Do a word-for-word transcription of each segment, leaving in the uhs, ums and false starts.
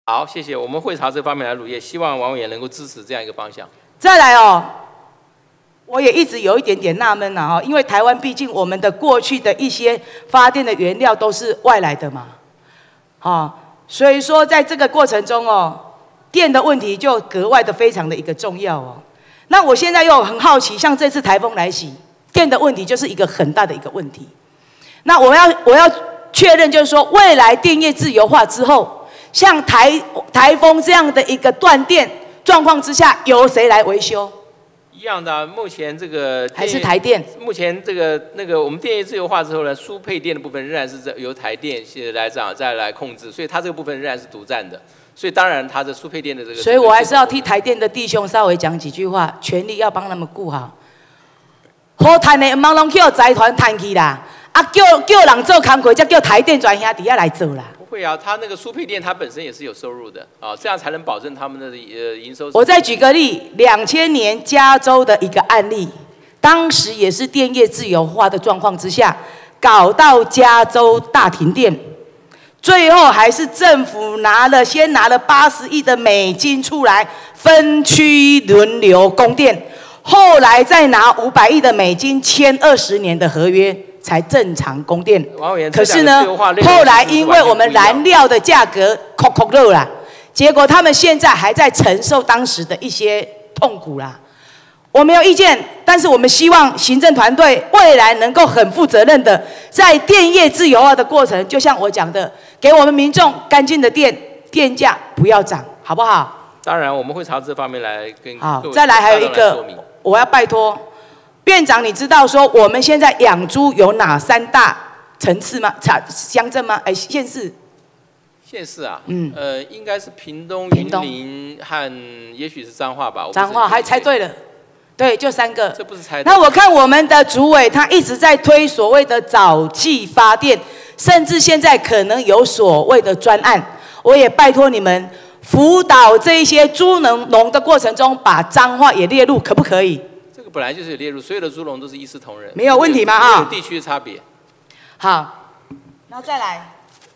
好，谢谢。我们会朝这方面来努力，希望王委员能够支持这样一个方向。 再来哦，我也一直有一点点纳闷呐哈，因为台湾毕竟我们的过去的一些发电的原料都是外来的嘛，啊，所以说在这个过程中哦，电的问题就格外的非常的一个重要哦。那我现在又很好奇，像这次台风来袭，电的问题就是一个很大的一个问题。那我要我要确认，就是说未来电业自由化之后。 像台台风这样的一个断电状况之下，由谁来维修？ 一样的、啊，目前这个还是台电。目前这个那个我们电业自由化之后呢，输配电的部分仍然是由台电来这样再来控制，所以它这个部分仍然是独占的。所以当然它的输配电的这个。 所以我还是要替台电的弟兄稍微讲几句话，全力要帮他们顾好。好赚的唔通拢叫财团赚去啦，啊叫叫人做工课，才叫台电专兄弟下来做啦。 会啊，它那个输配电它本身也是有收入的啊，这样才能保证他们的呃营收。 我再举个例，两千年加州的一个案例，当时也是电业自由化的状况之下，搞到加州大停电，最后还是政府拿了先拿了八十亿的美金出来分区轮流供电，后来再拿五百亿的美金签二十年的合约。 才正常供电，可是呢，后来因为我们燃料的价格扣扣热啦，结果他们现在还在承受当时的一些痛苦啦。我没有意见，但是我们希望行政团队未来能够很负责任的，在电业自由化的过程，就像我讲的，给我们民众干净的电，电价不要涨，好不好？ 当然，我们会朝这方面来跟好，再来还有一个，我要拜托。 院长，你知道说我们现在养猪有哪三大层次吗？乡镇吗？哎，县市。 县市啊，嗯，呃，应该是屏东、云林和也许是彰化吧。 彰化还猜对了，对，就三个。 这不是猜。 那我看我们的主委他一直在推所谓的早期发电，甚至现在可能有所谓的专案。我也拜托你们辅导这一些猪农农的过程中，把彰化也列入，可不可以？ 本来就是有列入，所有的猪农都是一视同仁， 没有问题吗？啊， 有地区的差别。 好，然后再来，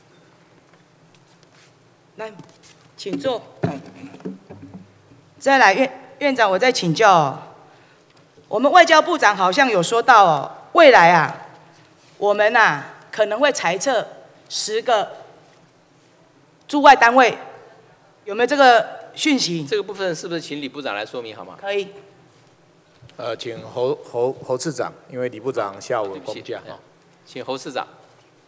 来，请坐。再来，院院长，我再请教哦。我们外交部长好像有说到哦，未来啊，我们呐、啊、可能会裁撤十个驻外单位，有没有这个讯息？ 这个部分是不是请李部长来说明好吗？ 可以。 呃，请侯侯侯次长，因为李部长下午公假啊， 请侯次长。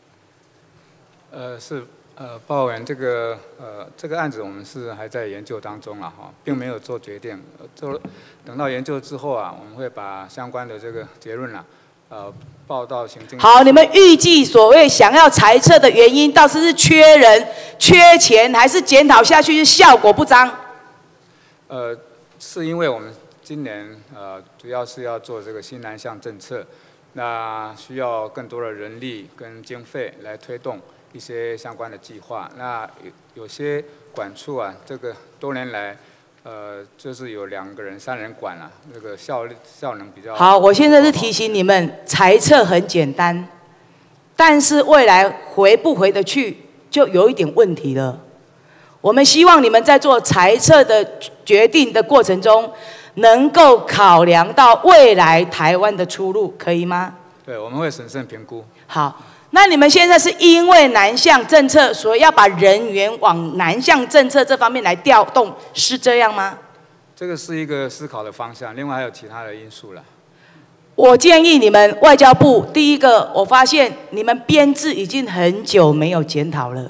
呃，是呃，报告员，这个呃这个案子我们是还在研究当中了哈，并没有做决定。做等到研究之后啊，我们会把相关的这个结论啊，呃，报到行政。 好，你们预计所谓想要裁撤的原因，到底是缺人、缺钱，还是检讨下去是效果不彰？ 呃，是因为我们。 今年呃，主要是要做这个新南向政策，那需要更多的人力跟经费来推动一些相关的计划。那有有些管处啊，这个多年来，呃，就是有两个人、三人管啊，那个效率效能比较好。我现在是提醒你们，裁撤很简单，但是未来回不回得去，就有一点问题了。我们希望你们在做裁撤的决定的过程中。 能够考量到未来台湾的出路，可以吗？ 对，我们会审慎评估。 好，那你们现在是因为南向政策，所以要把人员往南向政策这方面来调动，是这样吗？ 这个是一个思考的方向，另外还有其他的因素了。 我建议你们外交部，第一个，我发现你们编制已经很久没有检讨了。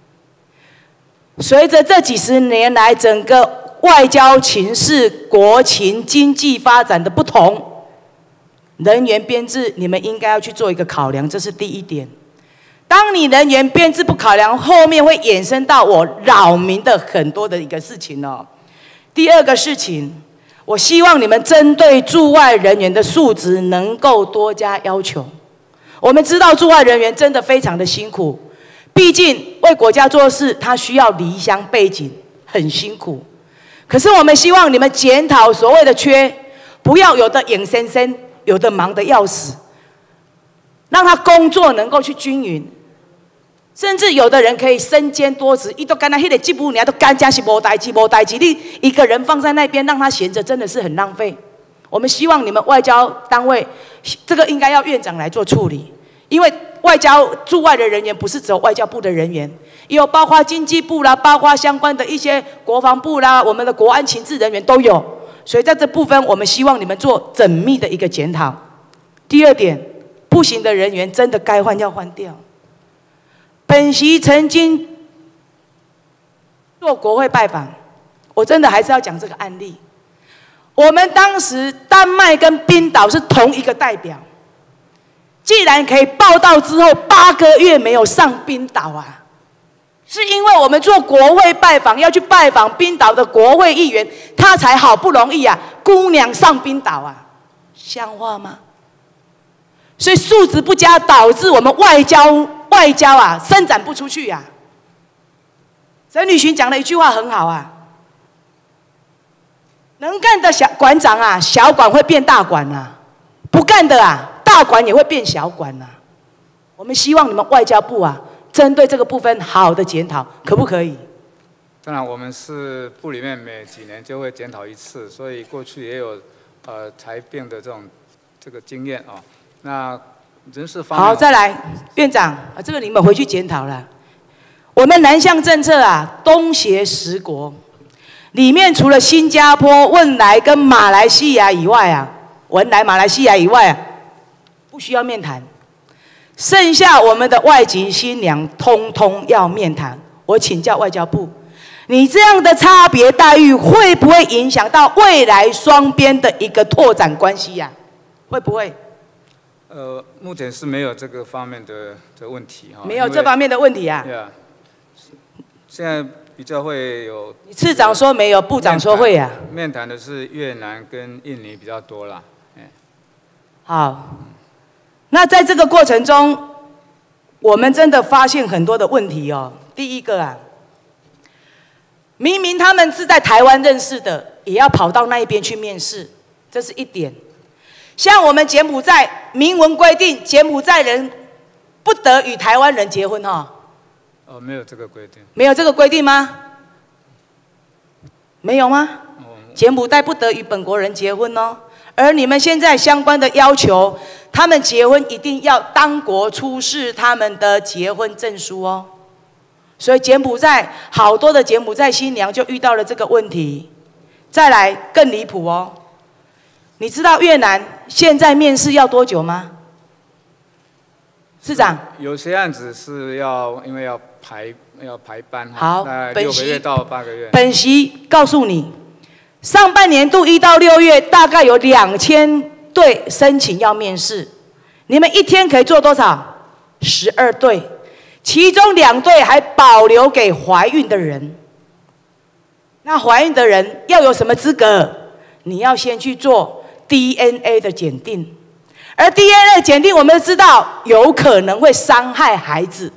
随着这几十年来整个 外交情势、国情、经济发展的不同，人员编制你们应该要去做一个考量，这是第一点。当你人员编制不考量，后面会衍生到我扰民的很多的一个事情哦。第二个事情，我希望你们针对驻外人员的素质能够多加要求。我们知道驻外人员真的非常的辛苦，毕竟为国家做事，他需要离乡背景，很辛苦。 可是我们希望你们检讨所谓的缺，不要有的眼生生，有的忙得要死，让他工作能够去均匀。 甚至有的人可以身兼多职，伊都干那迄个职务，你都干家是无代志，无代志，你一个人放在那边让他闲着，真的是很浪费。我们希望你们外交单位，这个应该要院长来做处理，因为外交驻外的人员不是只有外交部的人员，也有包括经济部啦，包括相关的一些国防部啦，我们的国安情治人员都有。所以在这部分，我们希望你们做缜密的一个检讨。第二点，不行的人员真的该换要换掉。本席曾经做国会拜访，我真的还是要讲这个案例。我们当时丹麦跟冰岛是同一个代表，既然可以报到之后八个月没有上冰岛啊，是因为我们做国会拜访要去拜访冰岛的国会议员，他才好不容易啊，姑娘上冰岛啊，像话吗？所以素质不佳，导致我们外交外交啊伸展不出去啊。陈履群讲了一句话很好啊。能干的小馆长啊，小馆会变大馆啊；不干的啊，大馆也会变小馆啊。我们希望你们外交部啊，针对这个部分好好的检讨，可不可以？ 当然，我们是部里面每几年就会检讨一次，所以过去也有呃裁并的这种这个经验啊。那人事方面， 好，再来，院长啊，这个你们回去检讨了。我们南向政策啊，东协十国。里面除了新加坡、汶莱跟马来西亚以外啊，文莱、马来西亚以外啊，不需要面谈。剩下我们的外籍新娘，通通要面谈。我请教外交部，你这样的差别待遇会不会影响到未来双边的一个拓展关系呀、啊？会不会？ 呃，目前是没有这个方面的的问题哈。 没有这方面的问题啊。 对啊。现在比较会有。 次长说没有，部长说会啊。 面谈的是越南跟印尼比较多啦。 好，那在这个过程中，我们真的发现很多的问题哦。第一个啊，明明他们是在台湾认识的，也要跑到那一边去面试，这是一点。像我们柬埔寨明文规定，柬埔寨人不得与台湾人结婚哈、哦。 哦，没有这个规定。 没有这个规定吗？没有吗？哦、柬埔寨不得与本国人结婚哦。而你们现在相关的要求，他们结婚一定要当国出示他们的结婚证书哦。所以柬埔寨好多的柬埔寨新娘就遇到了这个问题。再来更离谱哦，你知道越南现在面试要多久吗？市长， 有些案子是要因为要排要排班， 好， 大概六个月到八个月。 本席告诉你，上半年度一到六月大概有两千对申请要面试，你们一天可以做多少？十二对，其中两对还保留给怀孕的人。那怀孕的人要有什么资格？你要先去做 D N A 的检定。而 D N A 检定，我们知道有可能会伤害孩子，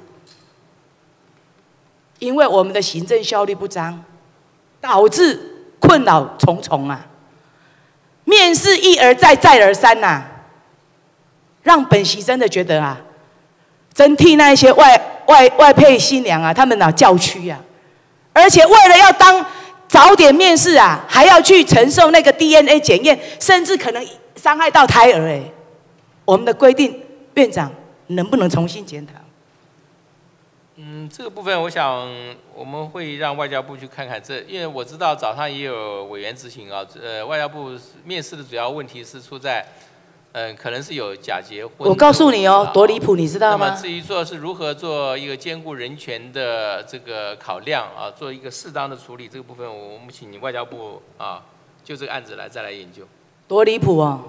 因为我们的行政效率不彰，导致困扰重重啊。面试一而再，再而三呐、啊，让本席真的觉得啊，真替那一些外外外配新娘啊，他们啊叫屈啊，而且为了要当早点面试啊，还要去承受那个 D N A 检验，甚至可能伤害到胎儿哎。我们的规定，院长能不能重新检讨？ 嗯，这个部分我想我们会让外交部去看看这，因为我知道早上也有委员咨询啊，呃，外交部面试的主要问题是出在，嗯、呃，可能是有假结婚。 我告诉你哦，多离谱，你知道吗？ 那么至于说是如何做一个兼顾人权的这个考量啊，做一个适当的处理，这个部分我们请你外交部啊，就这个案子来再来研究。 多离谱哦！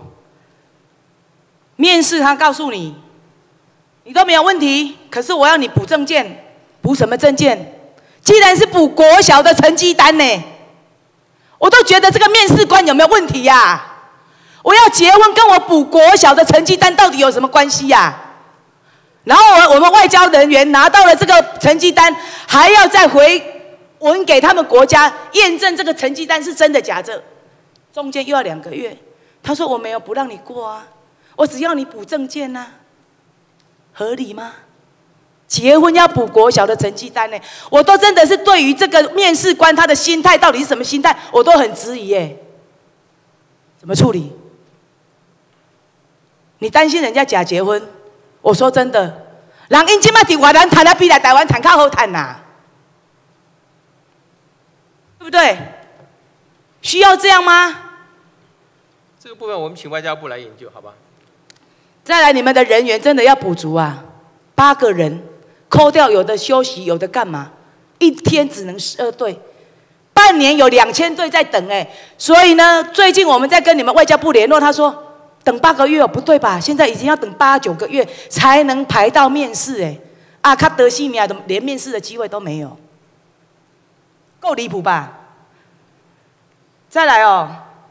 面试他告诉你，你都没有问题，可是我要你补证件，补什么证件？既然是补国小的成绩单呢，我都觉得这个面试官有没有问题呀、啊？我要结婚跟我补国小的成绩单到底有什么关系呀、啊？然后我我们外交人员拿到了这个成绩单，还要再回文给他们国家验证这个成绩单是真的假的，中间又要两个月。他说我没有不让你过啊。我只要你补证件呐、啊，合理吗？ 结婚要补国小的成绩单呢，我都真的是对于这个面试官他的心态到底是什么心态，我都很质疑耶。怎么处理？你担心人家假结婚？我说真的，人因今麦在外南谈啊，比来台湾谈较好谈呐，对不对？需要这样吗？ 这个部分我们请外交部来研究，好吧？ 再来，你们的人员真的要补足啊，八个人。扣掉有的休息，有的干嘛？一天只能十二队，半年有两千队在等哎。所以呢，最近我们在跟你们外交部联络，他说等八个月哦，不对吧？现在已经要等八九个月才能排到面试哎。啊，他得西米亚的连面试的机会都没有，够离谱吧？再来哦，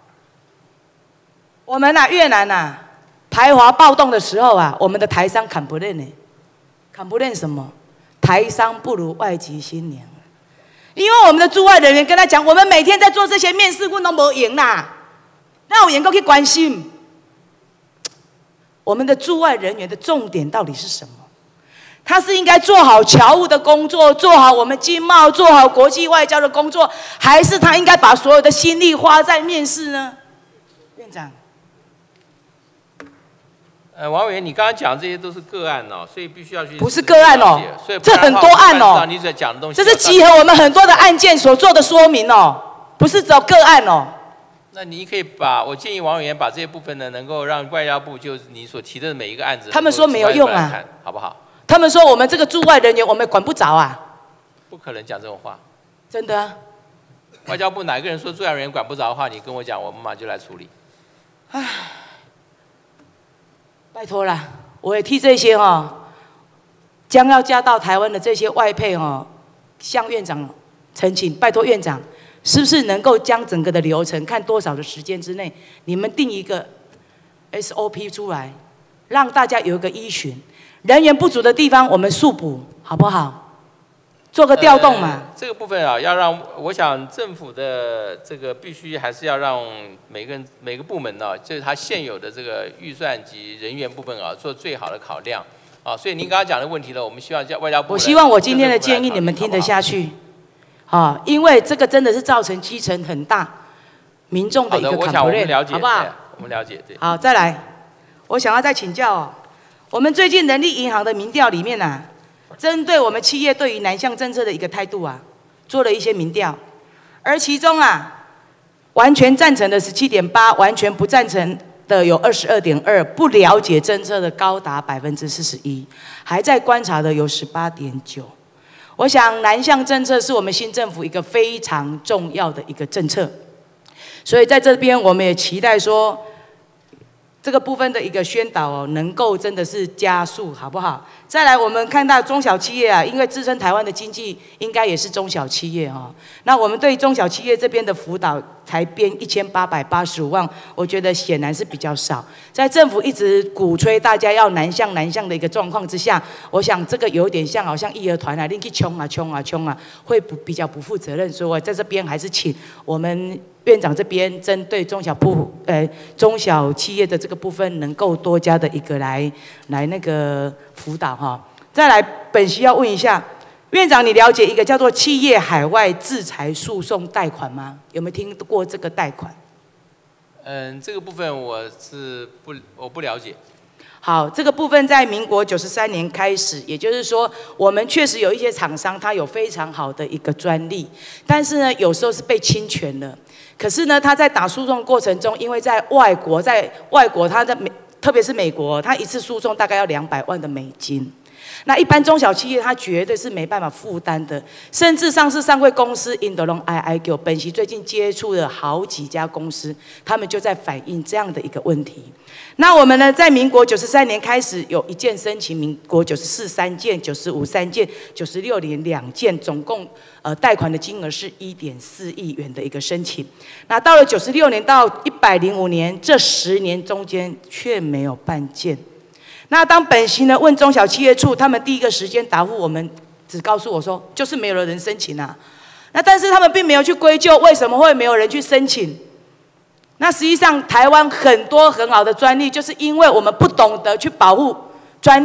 我们啊越南啊排华暴动的时候啊，我们的台商砍不认呢。看不认什么？台商不如外籍新娘，因为我们的驻外人员跟他讲，我们每天在做这些面试，我都没赢啦，那有员工去关心。我们的驻外人员的重点到底是什么？他是应该做好侨务的工作，做好我们经贸，做好国际外交的工作，还是他应该把所有的心力花在面试呢？院长。 呃，王委员，你刚刚讲这些都是个案哦，所以必须要去不是个案哦， 所以这很多案哦。 你在讲的东西， 这是集合我们很多的案件所做的说明哦，不是只有个案哦。 那你可以把我建议王委员把这些部分呢，能够让外交部就你所提的每一个案子， 他们说没有用啊， 好不好？ 他们说我们这个驻外人员我们管不着啊， 不可能讲这种话， 真的啊。 外交部哪个人说驻外人员管不着的话，你跟我讲，我们马上就来处理。 唉，拜托啦。我也替这些哈、哦、将要嫁到台湾的这些外配哈、哦，向院长陈情，拜托院长，是不是能够将整个的流程，看多少的时间之内，你们定一个 S O P 出来，让大家有一个依循，人员不足的地方我们速补，好不好？做个调动嘛、呃。 这个部分啊，要让我想政府的这个必须还是要让每个人每个部门呢、啊，就是他现有的这个预算及人员部分啊，做最好的考量啊。所以您刚刚讲的问题呢，我们希望叫外交部。 我希望我今天的建议你们听得下去，啊，因为这个真的是造成基层很大民众的一个 complaint， 好不好？ 我们了解，对。 好，再来，我想要再请教哦，我们最近人力银行的民调里面啊。针对我们企业对于南向政策的一个态度啊，做了一些民调，而其中啊，完全赞成的十七点八，完全不赞成的有二十二点二，不了解政策的高达百分之四十一，还在观察的有十八点九。我想南向政策是我们新政府一个非常重要的一个政策，所以在这边我们也期待说。这个部分的一个宣导哦，能够真的是加速，好不好？再来，我们看到中小企业啊，因为支撑台湾的经济，应该也是中小企业哈、哦。那我们对中小企业这边的辅导才编一千八百八十五万，我觉得显然是比较少。在政府一直鼓吹大家要南向南向的一个状况之下，我想这个有点像好像义和团啊，你去冲啊冲啊冲啊，会不比较不负责任。所以我在这边还是请我们。院长这边针对中小部呃中小企业的这个部分，能够多加的一个来来那个辅导哈。再来，本席要问一下院长，你了解一个叫做企业海外制裁诉讼贷款吗？有没有听过这个贷款？ 嗯，这个部分我是不我不了解。 好，这个部分在民国九十三年开始，也就是说，我们确实有一些厂商，他有非常好的一个专利，但是呢，有时候是被侵权了。可是呢，他在打诉讼过程中，因为在外国，在外国，他的美，特别是美国，他一次诉讼大概要两百万的美金。那一般中小企业，它绝对是没办法负担的，甚至上市上柜公司 Indolong I I Q， 本席最近接触了好几家公司，他们就在反映这样的一个问题。那我们呢，在民国九十三年开始有一件申请，民国九十四三件，九十五三件，九十六年两件，总共呃贷款的金额是一点四亿元的一个申请。那到了九十六年到一百零五年这十年中间却没有办件。那当本席呢问中小企业处，他们第一个时间答复我们，只告诉我说，就是没有人申请啊。那但是他们并没有去归咎为什么会没有人去申请。那实际上台湾很多很好的专利，就是因为我们不懂得去保护专利，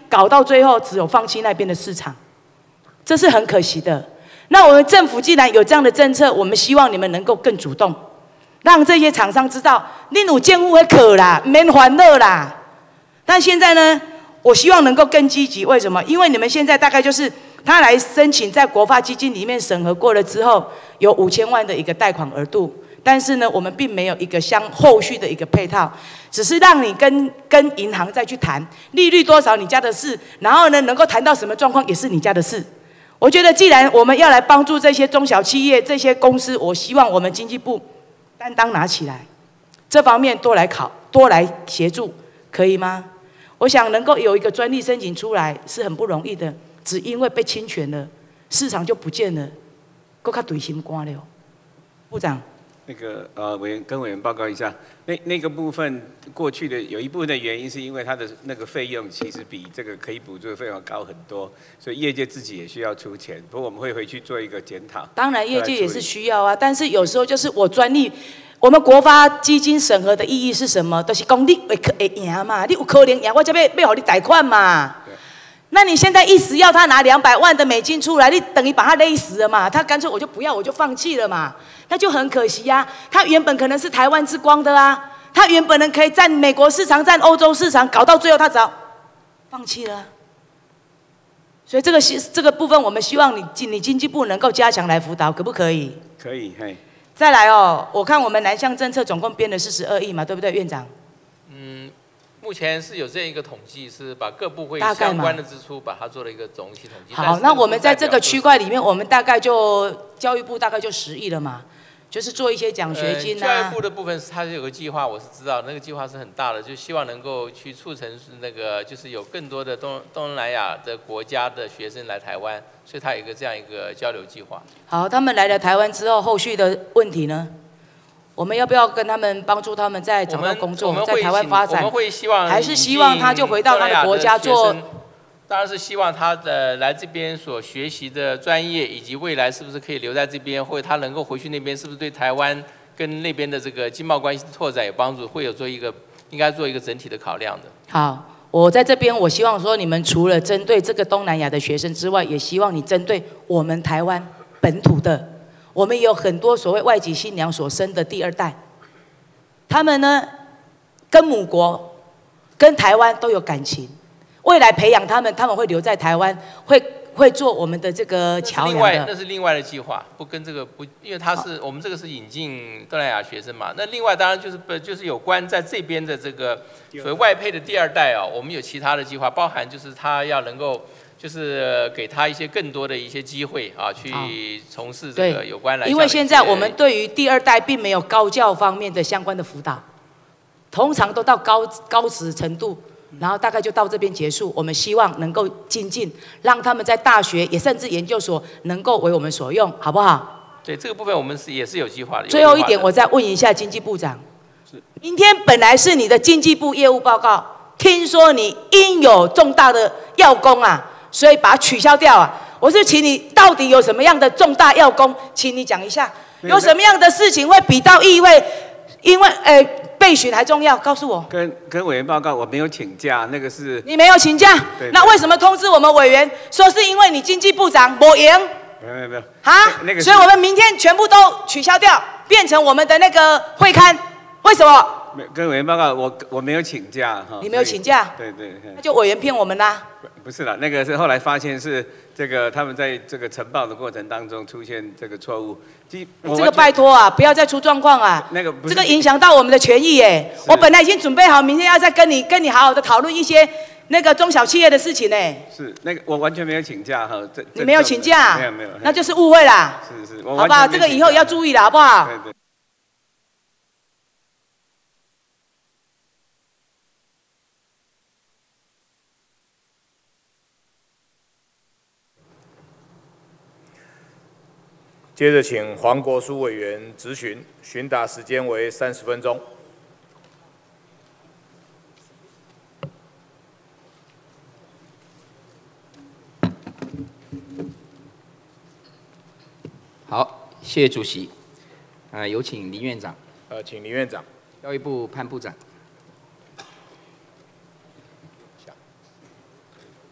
搞到最后只有放弃那边的市场，这是很可惜的。那我们政府既然有这样的政策，我们希望你们能够更主动，让这些厂商知道，你有建户会可啦，免烦恼啦。但现在呢，我希望能够更积极，为什么？因为你们现在大概就是他来申请，在国发基金里面审核过了之后，有五千万的一个贷款额度，但是呢，我们并没有一个相后续的一个配套，只是让你跟跟银行再去谈利率多少，你家的事，然后呢，能够谈到什么状况也是你家的事。我觉得，既然我们要来帮助这些中小企业、这些公司，我希望我们经济部担当拿起来，这方面多来考、多来协助，可以吗？我想能够有一个专利申请出来是很不容易的，只因为被侵权了，市场就不见了，够卡对心肝了。部长。 那个呃，委员跟委员报告一下，那那个部分过去的有一部分的原因是因为它的那个费用其实比这个可以补助的费用高很多，所以业界自己也需要出钱。不过我们会回去做一个检讨。 当然，业界也是需要啊，但是有时候就是我专利，我们国发基金审核的意义是什么？都、就是讲你会会赢嘛，你有可能赢，我才要要给你贷款嘛。那你现在一时要他拿两百万的美金出来，你等于把他勒死了嘛？他干脆我就不要，我就放弃了嘛。那就很可惜呀、啊。他原本可能是台湾之光的啊，他原本能可以占美国市场、占欧洲市场，搞到最后他只要放弃了。所以这个这个部分，我们希望你你经济部能够加强来辅导，可不可以？ 可以，嘿。 再来哦，我看我们南向政策总共编了四十二亿嘛，对不对，院长？ 嗯。目前是有这样一个统计，是把各部会相关的支出把它做了一个总体统计。 好，那我们在这个区块里面，我们大概就教育部大概就十亿了嘛，就是做一些奖学金啊。 呃、教育部的部分，它是有个计划，我是知道那个计划是很大的，就希望能够去促成那个，就是有更多的东东南亚的国家的学生来台湾，所以它有一个这样一个交流计划。 好，他们来了台湾之后，后续的问题呢？我们要不要跟他们帮助他们在找到工作，在台湾发展？ 我们会希望， 还是希望他就回到他的国家做？ 当然是希望他的来这边所学习的专业，以及未来是不是可以留在这边，或者他能够回去那边，是不是对台湾跟那边的这个经贸关系拓展有帮助？会有做一个，应该做一个整体的考量的。 好，我在这边，我希望说，你们除了针对这个东南亚的学生之外，也希望你针对我们台湾本土的。我们也有很多所谓外籍新娘所生的第二代，他们呢跟母国、跟台湾都有感情，未来培养他们，他们会留在台湾，会会做我们的这个桥梁的。 那是另外的计划，不跟这个不，因为他是我们这个是引进东南亚学生嘛。那另外当然就是不就是有关在这边的这个所谓外配的第二代哦，我们有其他的计划，包含就是他要能够。就是给他一些更多的一些机会啊，去从事这个有关来。 因为现在我们对于第二代并没有高教方面的相关的辅导，通常都到高高职程度，然后大概就到这边结束。我们希望能够精进，让他们在大学也甚至研究所能够为我们所用，好不好？ 对这个部分，我们是也是有计划的。 最后一点，我再问一下经济部长，明天本来是你的经济部业务报告，听说你因有重大的要工啊。所以把它取消掉啊！我是请你到底有什么样的重大要工，请你讲一下，有什么样的事情会比到议会，因为诶备询还重要，告诉我。 跟跟委员报告，我没有请假，那个是。 你没有请假，那为什么通知我们委员说是因为你经济部长没赢？ 没有没有没有。 啊，那个，所以我们明天全部都取消掉，变成我们的那个会刊，为什么？ 跟委员报告，我我没有请假哈。 你没有请假？ 对对。 那就委员骗我们啦。 不是啦，那个是后来发现是这个他们在这个呈报的过程当中出现这个错误。 这个拜托啊，不要再出状况啊！ 那个不是这个影响到我们的权益耶。我本来已经准备好，明天要再跟你跟你好好的讨论一些那个中小企业的事情呢。 是那个我完全没有请假哈。 你没有请假？ 没有没有。 那就是误会啦。 是是， 好不好？这个以后要注意了，好不好？ 对对。 接着请黄国书委员质询，询答时间为三十分钟。 好，谢谢主席。呃，有请林院长。 呃，请林院长。 教育部潘部长。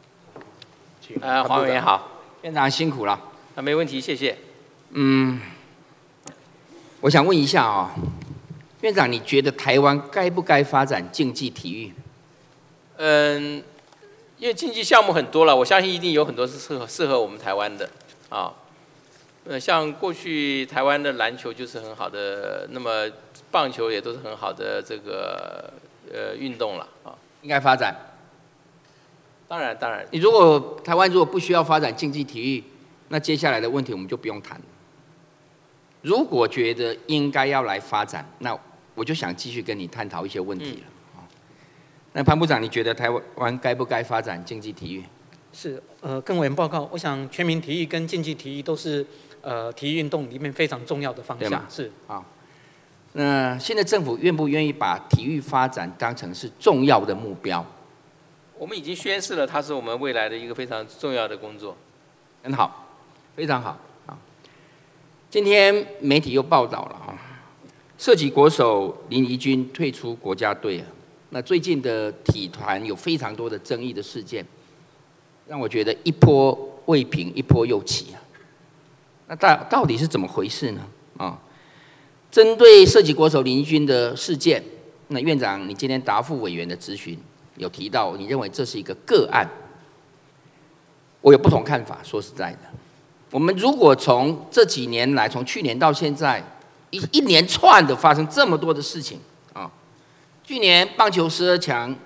呃，黄委员好， 院长辛苦了。 啊，没问题，谢谢。 嗯，我想问一下啊、哦，院长，你觉得台湾该不该发展竞技体育？ 嗯，因为竞技项目很多了，我相信一定有很多是适合适合我们台湾的啊。呃，像过去台湾的篮球就是很好的，那么棒球也都是很好的这个呃运动了啊。 应该发展。 当然，当然。 你如果台湾如果不需要发展竞技体育，那接下来的问题我们就不用谈。如果觉得应该要来发展，那我就想继续跟你探讨一些问题了。嗯、那潘部长，你觉得台湾该不该发展竞技体育？ 是，呃，跟委员报告，我想全民体育跟竞技体育都是呃体育运动里面非常重要的方向。是。 好。那现在政府愿不愿意把体育发展当成是重要的目标？ 我们已经宣示了，它是我们未来的一个非常重要的工作。 很好，非常好啊！今天媒体又报道了啊，射击国手林怡君退出国家队了。那最近的体坛有非常多的争议的事件，让我觉得一波未平，一波又起啊。那到到底是怎么回事呢？啊，针对射击国手林怡君的事件，那院长，你今天答复委员的质询。有提到，你认为这是一个个案，我有不同看法。说实在的，我们如果从这几年来，从去年到现在，一一连串的发生这么多的事情啊，去年棒球十二强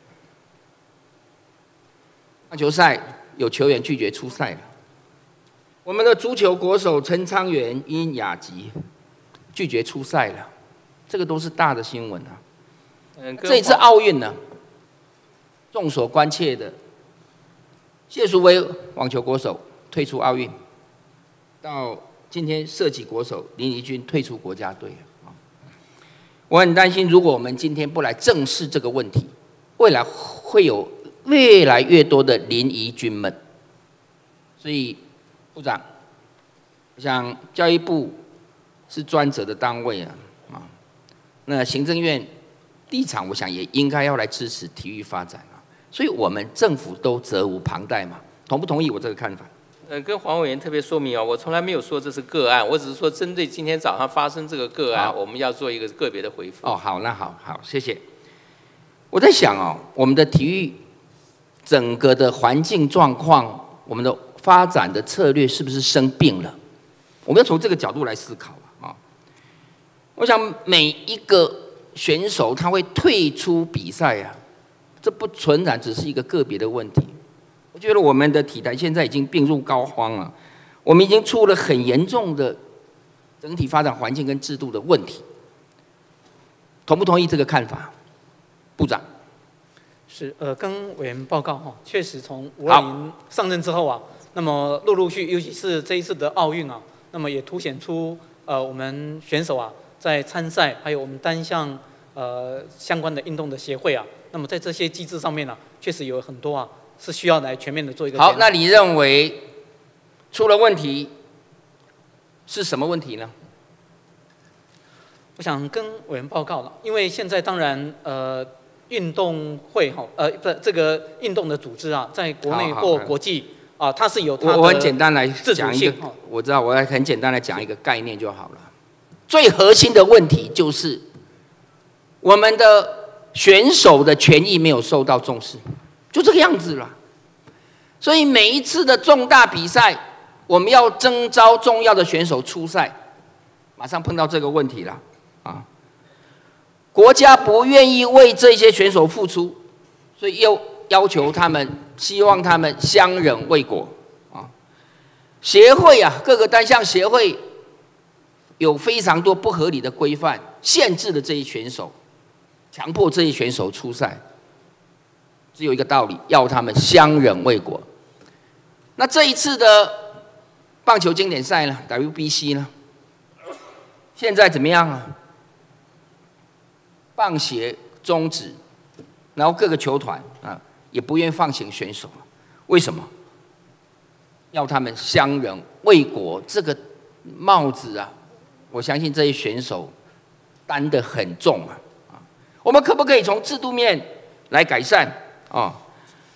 棒球赛有球员拒绝出赛了，我们的足球国手陈昌源因亚疾拒绝出赛了，这个都是大的新闻啊。 嗯， 这一次奥运呢？众所关切的谢淑薇网球国手退出奥运，到今天射击国手林怡君退出国家队了。我很担心，如果我们今天不来正视这个问题，未来会有越来越多的林怡君们。所以，部长，我想教育部是专责的单位啊，啊，那行政院立场，我想也应该要来支持体育发展。所以我们政府都责无旁贷嘛，同不同意我这个看法？ 呃，跟黄委员特别说明哦，我从来没有说这是个案，我只是说针对今天早上发生这个个案，我们要做一个个别的回复。 哦，好，那好好，谢谢。我在想哦，我们的体育整个的环境状况，我们的发展的策略是不是生病了？我们要从这个角度来思考啊。我想每一个选手他会退出比赛啊。这不纯然只是一个个别的问题，我觉得我们的体坛现在已经病入膏肓了，我们已经出了很严重的整体发展环境跟制度的问题。同不同意这个看法，部长？ 是，呃，跟委员报告哈，确实从吴若琳上任之后啊，那么陆陆续，尤其是这一次的奥运啊，那么也凸显出呃我们选手啊在参赛，还有我们单项呃相关的运动的协会啊。那么在这些机制上面呢、啊，确实有很多啊，是需要来全面的做一个。 好，那你认为出了问题是什么问题呢？ 我想跟委员报告了，因为现在当然呃运动会哈呃不这个运动的组织啊，在国内或国际啊，它是有它的我很简单来讲一个，我知道，我很简单来讲一个概念就好了。最核心的问题就是我们的选手的权益没有受到重视，就这个样子了。所以每一次的重大比赛，我们要征召重要的选手出赛，马上碰到这个问题了啊！国家不愿意为这些选手付出，所以又要求他们，希望他们相忍为国啊！协会啊，各个单项协会有非常多不合理的规范，限制了这些选手。强迫这些选手出赛，只有一个道理，要他们相忍为国。那这一次的棒球经典赛呢 ，W B C 呢，现在怎么样啊？棒协终止，然后各个球团啊也不愿放行选手，为什么？要他们相忍为国，这个帽子啊，我相信这些选手担得很重啊。我们可不可以从制度面来改善啊？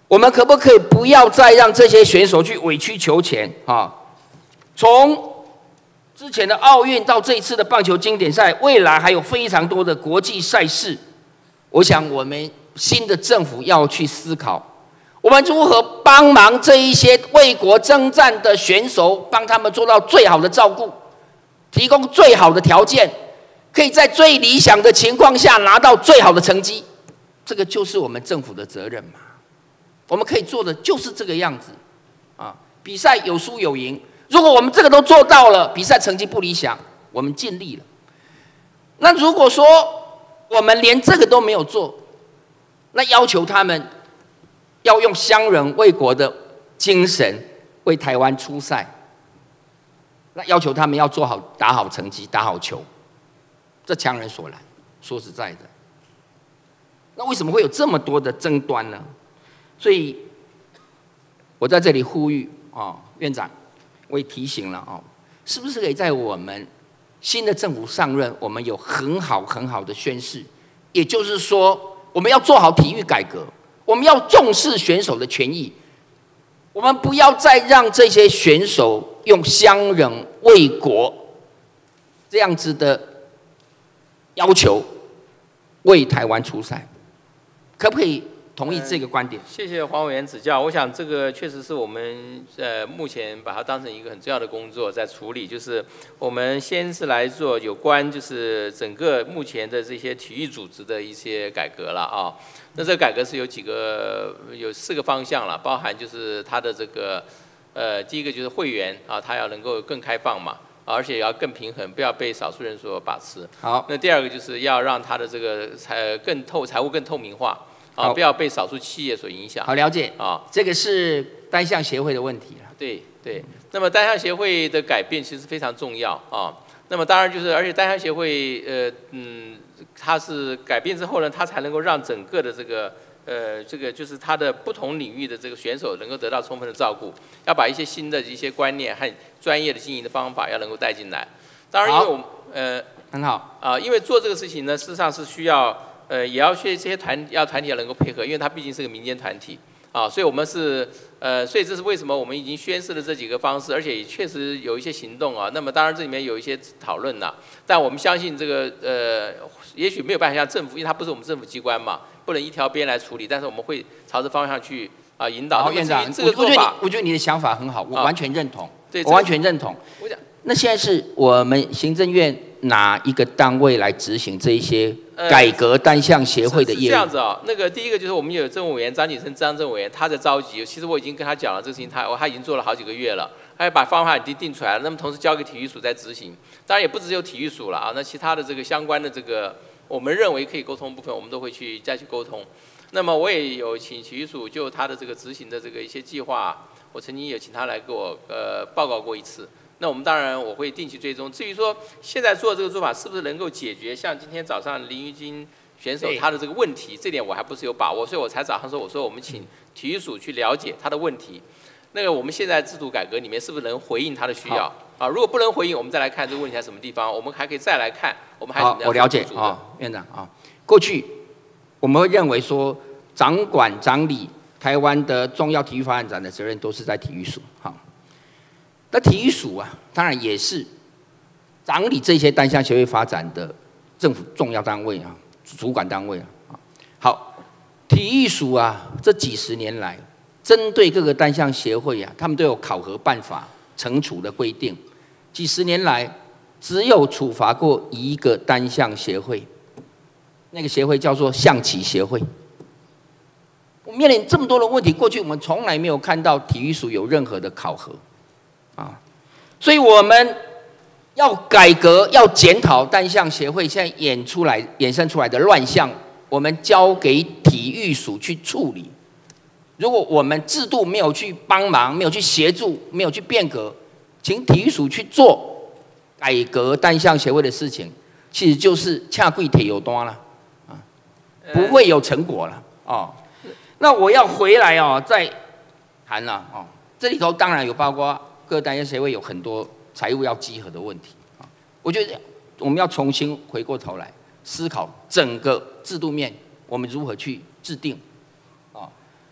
我们可不可以不要再让这些选手去委曲求全啊？从之前的奥运到这一次的棒球经典赛，未来还有非常多的国际赛事，我想我们新的政府要去思考，我们如何帮忙这一些为国征战的选手，帮他们做到最好的照顾，提供最好的条件，可以在最理想的情况下拿到最好的成绩，这个就是我们政府的责任嘛。我们可以做的就是这个样子，啊，比赛有输有赢。如果我们这个都做到了，比赛成绩不理想，我们尽力了。那如果说我们连这个都没有做，那要求他们要用乡人为国的精神为台湾出赛，那要求他们要做好打好成绩、打好球，这强人所难。说实在的，那为什么会有这么多的争端呢？所以，我在这里呼吁啊，院长，我也提醒了啊，是不是可以在我们新的政府上任，我们有很好很好的宣示？也就是说，我们要做好体育改革，我们要重视选手的权益，我们不要再让这些选手用乡人为国这样子的要求为台湾出赛，可不可以？同意这个观点、 呃。谢谢黄委员指教。我想这个确实是我们呃目前把它当成一个很重要的工作在处理，就是我们先是来做有关就是整个目前的这些体育组织的一些改革了啊。那这个改革是有几个有四个方向了，包含就是它的这个呃第一个就是会员啊，它要能够更开放嘛。而且也要更平衡，不要被少数人所把持。 好。 那第二个就是要让它的这个财更透财务更透明化。啊，不要被少数企业所影响。 好，了解啊， 这个是单项协会的问题了。 对对，那么单项协会的改变其实非常重要啊。那么当然就是，而且单项协会，呃嗯，它是改变之后呢，它才能够让整个的这个呃这个就是它的不同领域的这个选手能够得到充分的照顾，要把一些新的一些观念和专业的经营的方法要能够带进来。当然，因为我们呃很好啊，因为做这个事情呢，事实上是需要。呃，也要去这些团要团体要能够配合，因为它毕竟是个民间团体啊，所以我们是呃，所以这是为什么我们已经宣示了这几个方式，而且也确实有一些行动啊。那么当然这里面有一些讨论呐，但我们相信这个呃，也许没有办法像政府，因为它不是我们政府机关嘛，不能一条边来处理，但是我们会朝着方向去啊引导。 好，院长，这个做法，我觉得你的想法很好，我完全认同， 对， 我完全认同。 我讲， 那现在是我们行政院哪一个单位来执行这一些？改革单项协会的业务、呃、是, 是这样子啊、哦，那个第一个就是我们有政务委员张景生张政委员，他在召集。其实我已经跟他讲了这个事情，他他已经做了好几个月了，他也把方法已经定出来了。那么同时交给体育署在执行，当然也不只有体育署了啊。那其他的这个相关的这个我们认为可以沟通部分，我们都会去再去沟通。那么我也有请体育署就他的这个执行的这个一些计划，我曾经有请他来给我呃报告过一次。那我们当然我会定期追踪。至于说现在做这个做法是不是能够解决像今天早上林玉金选手他的这个问题，这点我还不是有把握，所以我才早上说我说我们请体育署去了解他的问题。那个我们现在制度改革里面是不是能回应他的需要啊？如果不能回应，我们再来看这个问题在什么地方，我们还可以再来看我们还怎么样。 好，我了解啊、哦，院长啊，过去我们会认为说掌管掌理台湾的重要体育发展展的责任都是在体育署，好。那体育署啊，当然也是掌理这些单项协会发展的政府重要单位啊，主管单位啊。好，体育署啊，这几十年来，针对各个单项协会啊，他们都有考核办法、惩处的规定。几十年来，只有处罚过一个单项协会，那个协会叫做象棋协会。我面临这么多的问题，过去我们从来没有看到体育署有任何的考核。啊，所以我们要改革、要检讨单项协会现在演出来、衍生出来的乱象，我们交给体育署去处理。如果我们制度没有去帮忙、没有去协助、没有去变革，请体育署去做改革单项协会的事情，其实就是恰贵铁有端了啊，不会有成果了哦。那我要回来哦，再谈了哦，这里头当然有包括。各单项协会有很多财务要稽核的问题啊，我觉得我们要重新回过头来思考整个制度面，我们如何去制定啊？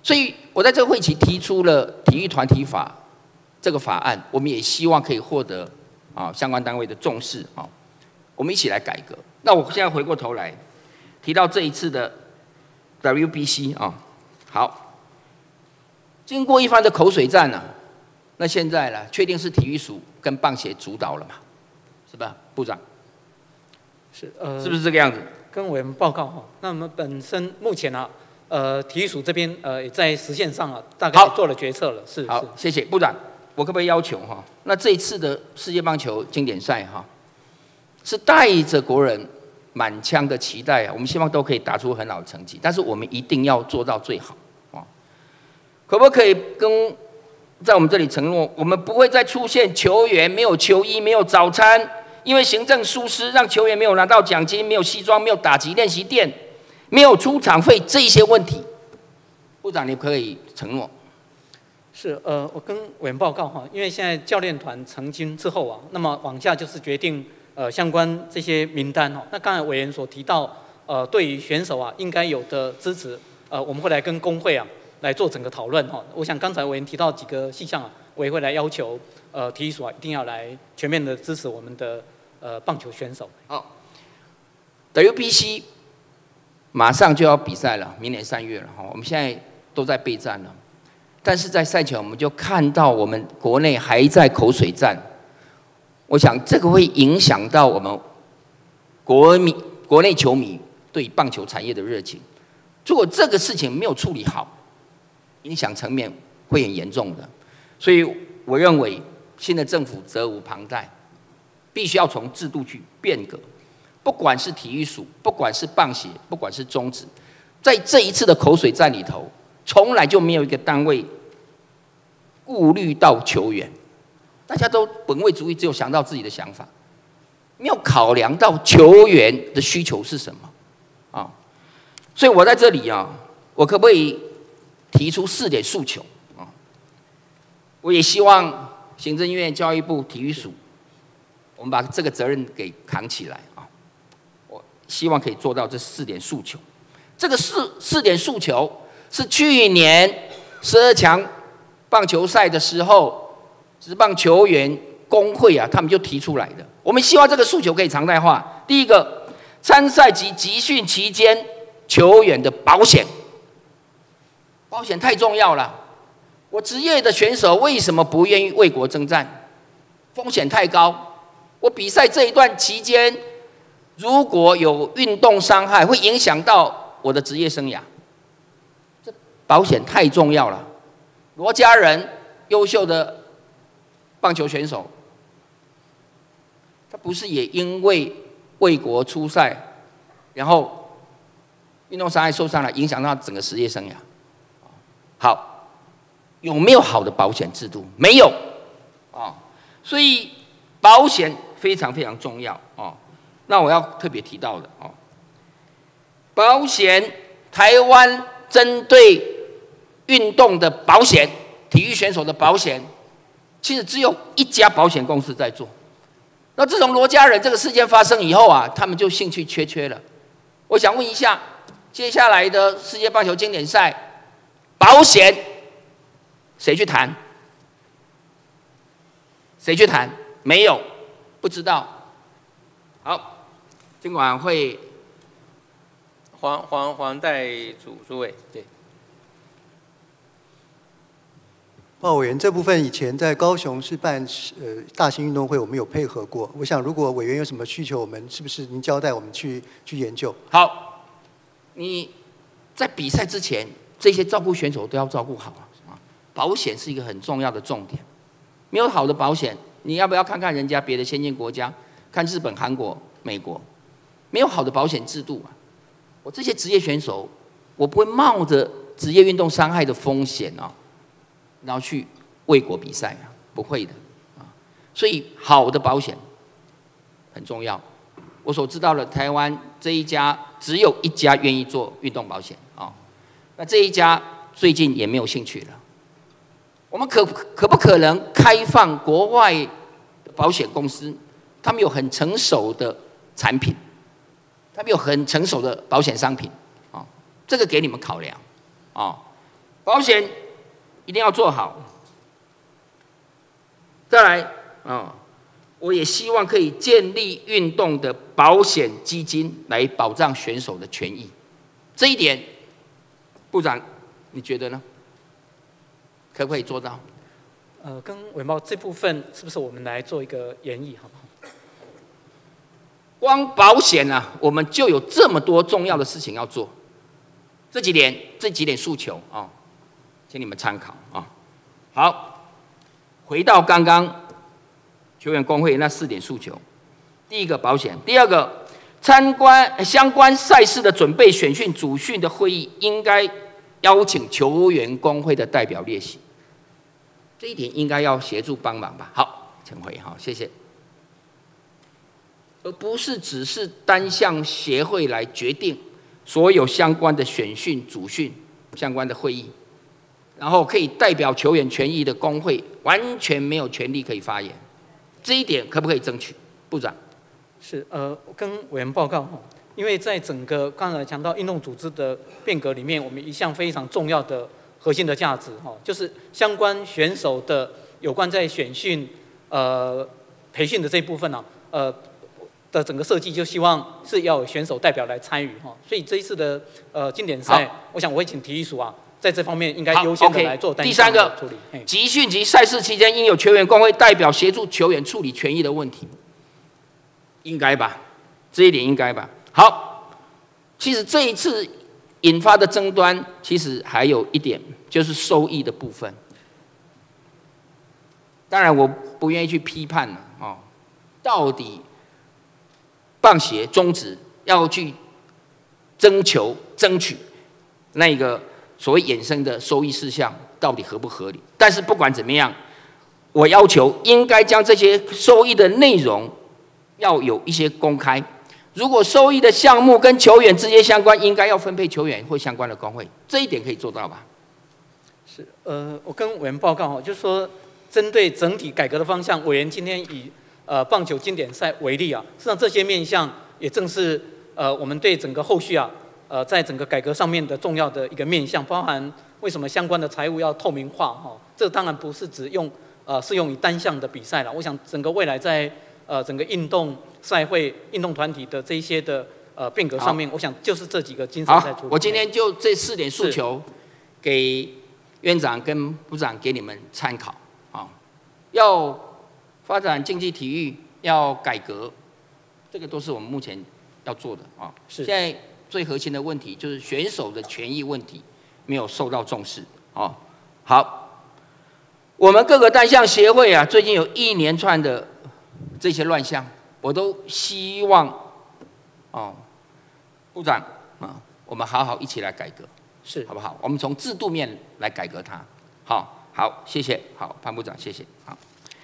所以我在这个会期提出了体育团体法这个法案，我们也希望可以获得啊相关单位的重视啊，我们一起来改革。那我现在回过头来提到这一次的 W B C 啊，好，经过一番的口水战啊，那现在呢，确定是体育署跟棒协主导了嘛，是吧，部长？ 是呃， 是不是这个样子？ 跟委员报告哈，那么本身目前啊，呃，体育署这边呃也在实践上啊，大概做了决策了，是好，谢谢部长。我可不可以要求哈？那这一次的世界棒球经典赛哈，是带着国人满腔的期待啊，我们希望都可以打出很好的成绩，但是我们一定要做到最好啊。可不可以跟在我们这里承诺，我们不会再出现球员没有球衣、没有早餐，因为行政疏失让球员没有拿到奖金、没有西装、没有打击练习店、没有出场费这一些问题？部长，你可以承诺？ 是呃，我跟委员报告哈，因为现在教练团成军之后啊，那么往下就是决定呃相关这些名单哈。那刚才委员所提到呃，对于选手啊应该有的支持，呃，我们会来跟工会啊来做整个讨论哈。我想刚才委员提到几个细项啊，我也会来要求呃体育署啊一定要来全面的支持我们的呃棒球选手。 好 ，W B C 马上就要比赛了，明年三月了哈，我们现在都在备战了。但是在赛前我们就看到我们国内还在口水战，我想这个会影响到我们国民国内球迷对棒球产业的热情。如果这个事情没有处理好，影响层面会很严重的。所以我认为新的政府责无旁贷，必须要从制度去变革，不管是体育署，不管是棒协，不管是中职，在这一次的口水战里头，从来就没有一个单位顾虑到球员，大家都本位主义，只有想到自己的想法，没有考量到球员的需求是什么啊。所以我在这里啊，我可不可以提出四点诉求啊？我也希望行政院、教育部、体育署，我们把这个责任给扛起来啊。我希望可以做到这四点诉求。这个四四点诉求是去年十二强棒球赛的时候，职棒球员工会啊，他们就提出来的。我们希望这个诉求可以常态化。第一个，参赛及集训期间球员的保险，保险太重要了。我职业的选手为什么不愿意为国征战？风险太高。我比赛这一段期间，如果有运动伤害，会影响到我的职业生涯。这保险太重要了。罗家人，优秀的棒球选手，他不是也因为为国出赛，然后运动伤害受伤了，影响到整个职业生涯。好，有没有好的保险制度？没有啊，所以保险非常非常重要啊。那我要特别提到的啊，保险台湾针对运动的保险，体育选手的保险，其实只有一家保险公司在做。那自从罗家人这个事件发生以后啊，他们就兴趣缺缺了。我想问一下，接下来的世界棒球经典赛，保险谁去谈？谁去谈？没有，不知道。好，经管会黄黄黄代主主委，对。 报委员，这部分以前在高雄是办呃大型运动会，我们有配合过。我想，如果委员有什么需求，我们是不是您交代我们去去研究？ 好，你在比赛之前，这些照顾选手都要照顾好啊。保险是一个很重要的重点，没有好的保险，你要不要看看人家别的先进国家，看日本、韩国、美国，没有好的保险制度啊。我这些职业选手，我不会冒着职业运动伤害的风险啊。然后去为国比赛啊，不会的啊。所以好的保险很重要。我所知道的，台湾这一家只有一家愿意做运动保险啊。那这一家最近也没有兴趣了。我们可可不可能开放国外的保险公司？他们有很成熟的产品，他们有很成熟的保险商品啊。这个给你们考量啊。 保险一定要做好。再来啊、哦，我也希望可以建立运动的保险基金来保障选手的权益。这一点，部长你觉得呢？可不可以做到？ 呃，跟委员报这部分是不是我们来做一个研议，好不好？ 光保险啊，我们就有这么多重要的事情要做。这几点，这几点诉求啊、哦，请你们参考啊、哦。好，回到刚刚球员工会那四点诉求，第一个保险，第二个参观相关赛事的准备、选训、主训的会议，应该邀请球员工会的代表列席。这一点应该要协助帮忙吧。好，陈辉，好，谢谢。而不是只是单项协会来决定所有相关的选训、主训相关的会议，然后可以代表球员权益的工会完全没有权利可以发言。这一点可不可以争取？部长。 是，呃，跟委员报告哈，因为在整个刚才讲到运动组织的变革里面，我们一项非常重要的核心的价值哈，就是相关选手的有关在选训、呃培训的这一部分呢、啊，呃的整个设计就希望是要有选手代表来参与哈，所以这一次的呃经典赛，我想我会请体育署啊，在这方面应该优先的来做单项的处理。 第三个，集训及赛事期间应有球员工会代表协助球员处理权益的问题，应该吧？这一点应该吧？好，其实这一次引发的争端，其实还有一点就是收益的部分。当然，我不愿意去批判了哦，到底棒协中职要去征求、争取那个所谓衍生的收益事项，到底合不合理？但是不管怎么样，我要求应该将这些收益的内容要有一些公开。如果收益的项目跟球员直接相关，应该要分配球员或相关的工会，这一点可以做到吧？ 是，呃，我跟委员报告哈，就是说，针对整体改革的方向，委员今天以呃棒球经典赛为例啊，实际上这些面向也正是呃我们对整个后续啊，呃在整个改革上面的重要的一个面向，包含为什么相关的财务要透明化哈，这当然不是只用呃适用于单项的比赛了，我想整个未来在呃整个运动赛会、运动团体的这一些的呃变革上面，我想就是这几个精神在处理。 我今天就这四点诉求给院长跟部长给你们参考啊，要发展竞技体育，要改革，这个都是我们目前要做的啊。 是。 现在最核心的问题就是选手的权益问题没有受到重视啊。好，我们各个单项协会啊，最近有一连串的这些乱象。我都希望，哦，部长啊，我们好好一起来改革， 是， 好不好？我们从制度面来改革它。好，好，谢谢。好，潘部长，谢谢。好。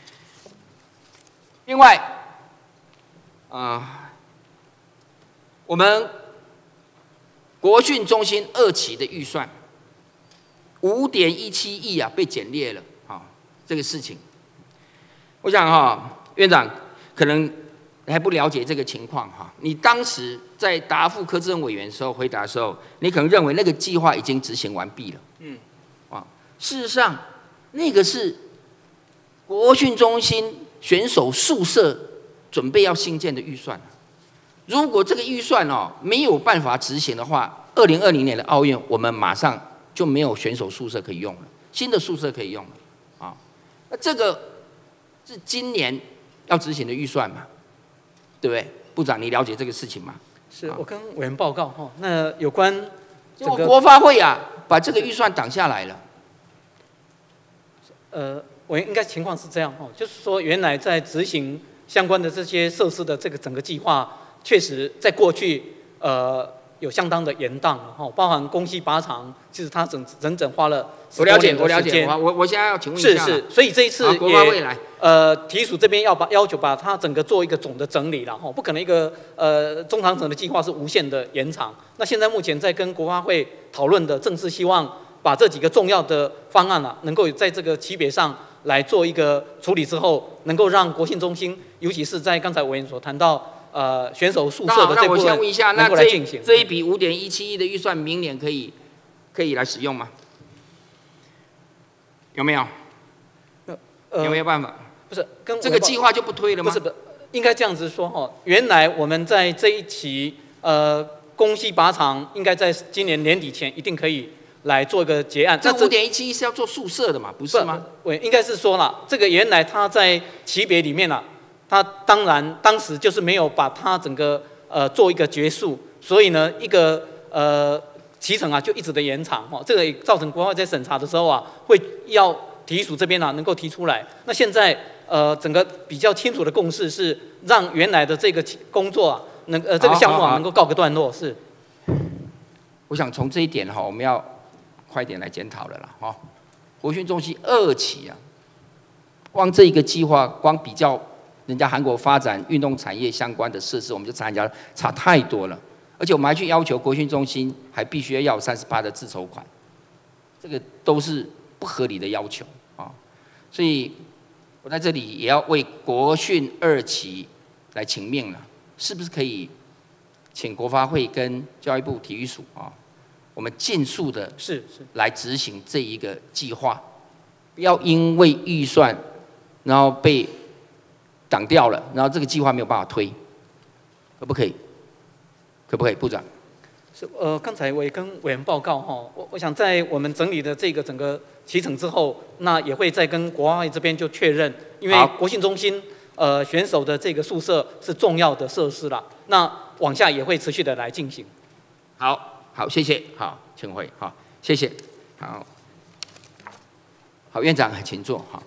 另外，啊、呃，我们国训中心二期的预算五点一七亿啊，被减列了。啊、哦，这个事情，我想哈、哦，院长可能还不了解这个情况哈，你当时在答复柯志恩委员的时候回答的时候，你可能认为那个计划已经执行完毕了。嗯，啊，事实上那个是国训中心选手宿舍准备要新建的预算。如果这个预算哦没有办法执行的话，二零二零年的奥运我们马上就没有选手宿舍可以用了，新的宿舍可以用了。啊，那这个是今年要执行的预算嘛？对不对，部长，你了解这个事情吗？ 是我跟委员报告哈，那有关这个国发会啊，把这个预算挡下来了。 呃，我应该情况是这样哈，就是说原来在执行相关的这些设施的这个整个计划，确实在过去呃有相当的延宕了哈，包含公西靶场，其实它整整整花了我了解，我了解，我我我现在要请问一下， 是是，所以这一次也国发会来。 呃，体署这边要把要求把它整个做一个总的整理了哈，不可能一个呃中长程的计划是无限的延长。那现在目前在跟国发会讨论的，正是希望把这几个重要的方案啊，能够在这个级别上来做一个处理之后，能够让国训中心，尤其是在刚才委员所谈到呃选手宿舍的这部分， 那我先问一下，那这这一笔五点一七亿的预算，明年可以可以来使用吗？ 有没有？ 呃， 有没有办法？ 不是，跟这个计划就不推了吗？ 不是，不是，应该这样子说哈。原来我们在这一期呃供需靶场，应该在今年年底前一定可以来做一个结案。 这五点一七是要做宿舍的嘛？不是吗？ 我应该是说了，这个原来它在级别里面啊，它当然当时就是没有把它整个呃做一个结束，所以呢，一个呃期程啊就一直的延长哦，这个也造成国外在审查的时候啊，会要体署这边啊能够提出来。那现在呃整个比较清楚的共识是，让原来的这个工作啊，能呃这个项目啊能够告个段落。是， 我想从这一点哈，我们要快点来检讨了啦哈。国训中心二期啊，光这一个计划，光比较人家韩国发展运动产业相关的设施，我们就差人家差太多了。而且我们还去要求国训中心还必须要有三十八的自筹款，这个都是不合理的要求啊。所以我在这里也要为国训二期来请命了，是不是可以请国发会跟教育部体育署啊，我们尽速的是是来执行这一个计划，不要因为预算然后被挡掉了，然后这个计划没有办法推，可不可以？可不可以，部长？ 是呃，刚才我也跟委员报告哈，我我想在我们整理的这个整个期程之后，那也会再跟国发会这边就确认，因为国训中心呃选手的这个宿舍是重要的设施啦，那往下也会持续的来进行。 好，好，谢谢，好，请回，好，谢谢，好，好，院长请坐，好，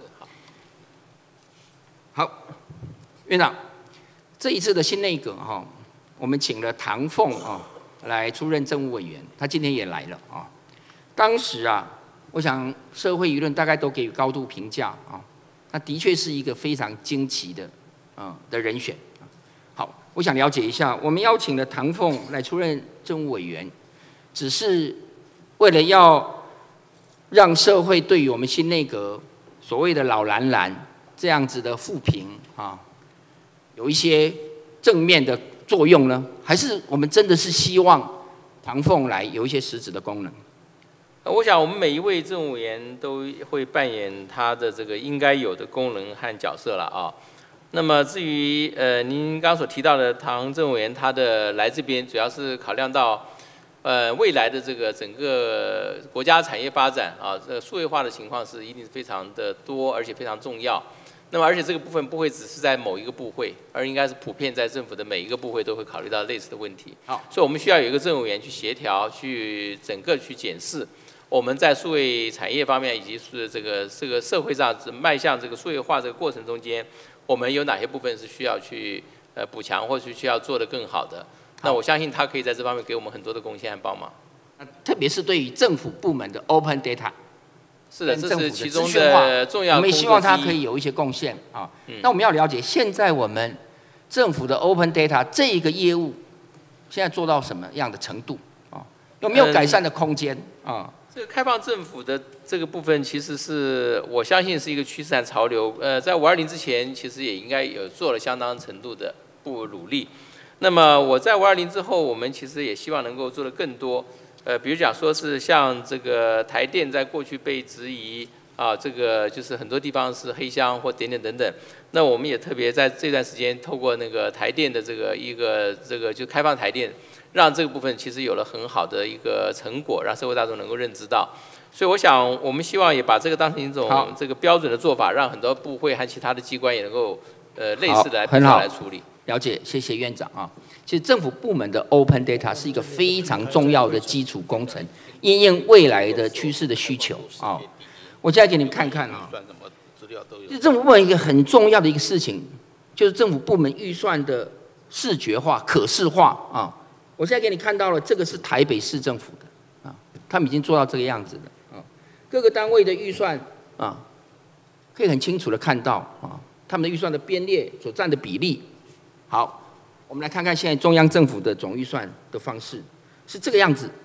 好，院长，这一次的新内阁哈。我们请了唐凤啊来出任政务委员，他今天也来了啊。当时啊，我想社会舆论大概都给予高度评价啊，那的确是一个非常惊奇的啊的人选。好，我想了解一下，我们邀请了唐凤来出任政务委员，只是为了要让社会对于我们新内阁所谓的老蓝蓝这样子的负评啊，有一些正面的作用呢？还是我们真的是希望唐凤来有一些实质的功能？ 我想我们每一位政务委员都会扮演他的这个应该有的功能和角色了啊。那么至于呃您刚刚所提到的唐政务委员，他的来这边主要是考量到呃未来的这个整个国家产业发展啊，这个数位化的情况是一定是非常的多，而且非常重要。那么，而且这个部分不会只是在某一个部会，而应该是普遍在政府的每一个部会都会考虑到类似的问题。 好， 所以我们需要有一个政务委员去协调，去整个去检视我们在数位产业方面以及是这个这个社会上迈向这个数位化这个过程中间，我们有哪些部分是需要去呃补强，或是需要做得更好的。那我相信他可以在这方面给我们很多的贡献和帮忙。 特别是对于政府部门的 open data。 是的，这是其中的重要。 我们也希望它可以有一些贡献啊。嗯、那我们要了解，现在我们政府的 Open Data 这一个业务，现在做到什么样的程度啊？有没有改善的空间啊？ 这个开放政府的这个部分，其实是我相信是一个趋势和潮流。呃，在五二零之前，其实也应该有做了相当程度的不努力。那么我在五二零之后，我们其实也希望能够做得更多。呃，比如讲说是像这个台电在过去被质疑啊，这个就是很多地方是黑箱或点点等等。那我们也特别在这段时间透过那个台电的这个一个这个就开放台电，让这个部分其实有了很好的一个成果，让社会大众能够认知到。所以我想，我们希望也把这个当成一种这个标准的做法，让很多部会和其他的机关也能够呃类似的来来处理。 了解，谢谢院长啊。其实政府部门的 Open Data 是一个非常重要的基础工程，因应未来的趋势的需求啊。我现在给你们看看啊，就政府部门一个很重要的一个事情，就是政府部门预算的视觉化、可视化啊。我现在给你看到了，这个是台北市政府的啊，他们已经做到这个样子的啊。各个单位的预算啊，可以很清楚的看到啊，他们的预算的编列所占的比例。好。我们来看看现在中央政府的总预算的方式是这个样子。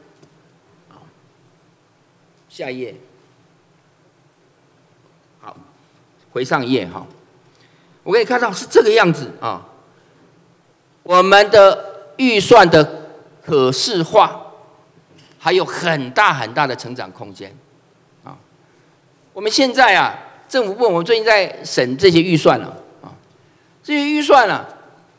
下一页，好，回上一页哈。我给你看到是这个样子啊。我们的预算的可视化还有很大很大的成长空间啊。 我们现在啊，政府部门我们最近在审这些预算了啊，这些预算啊，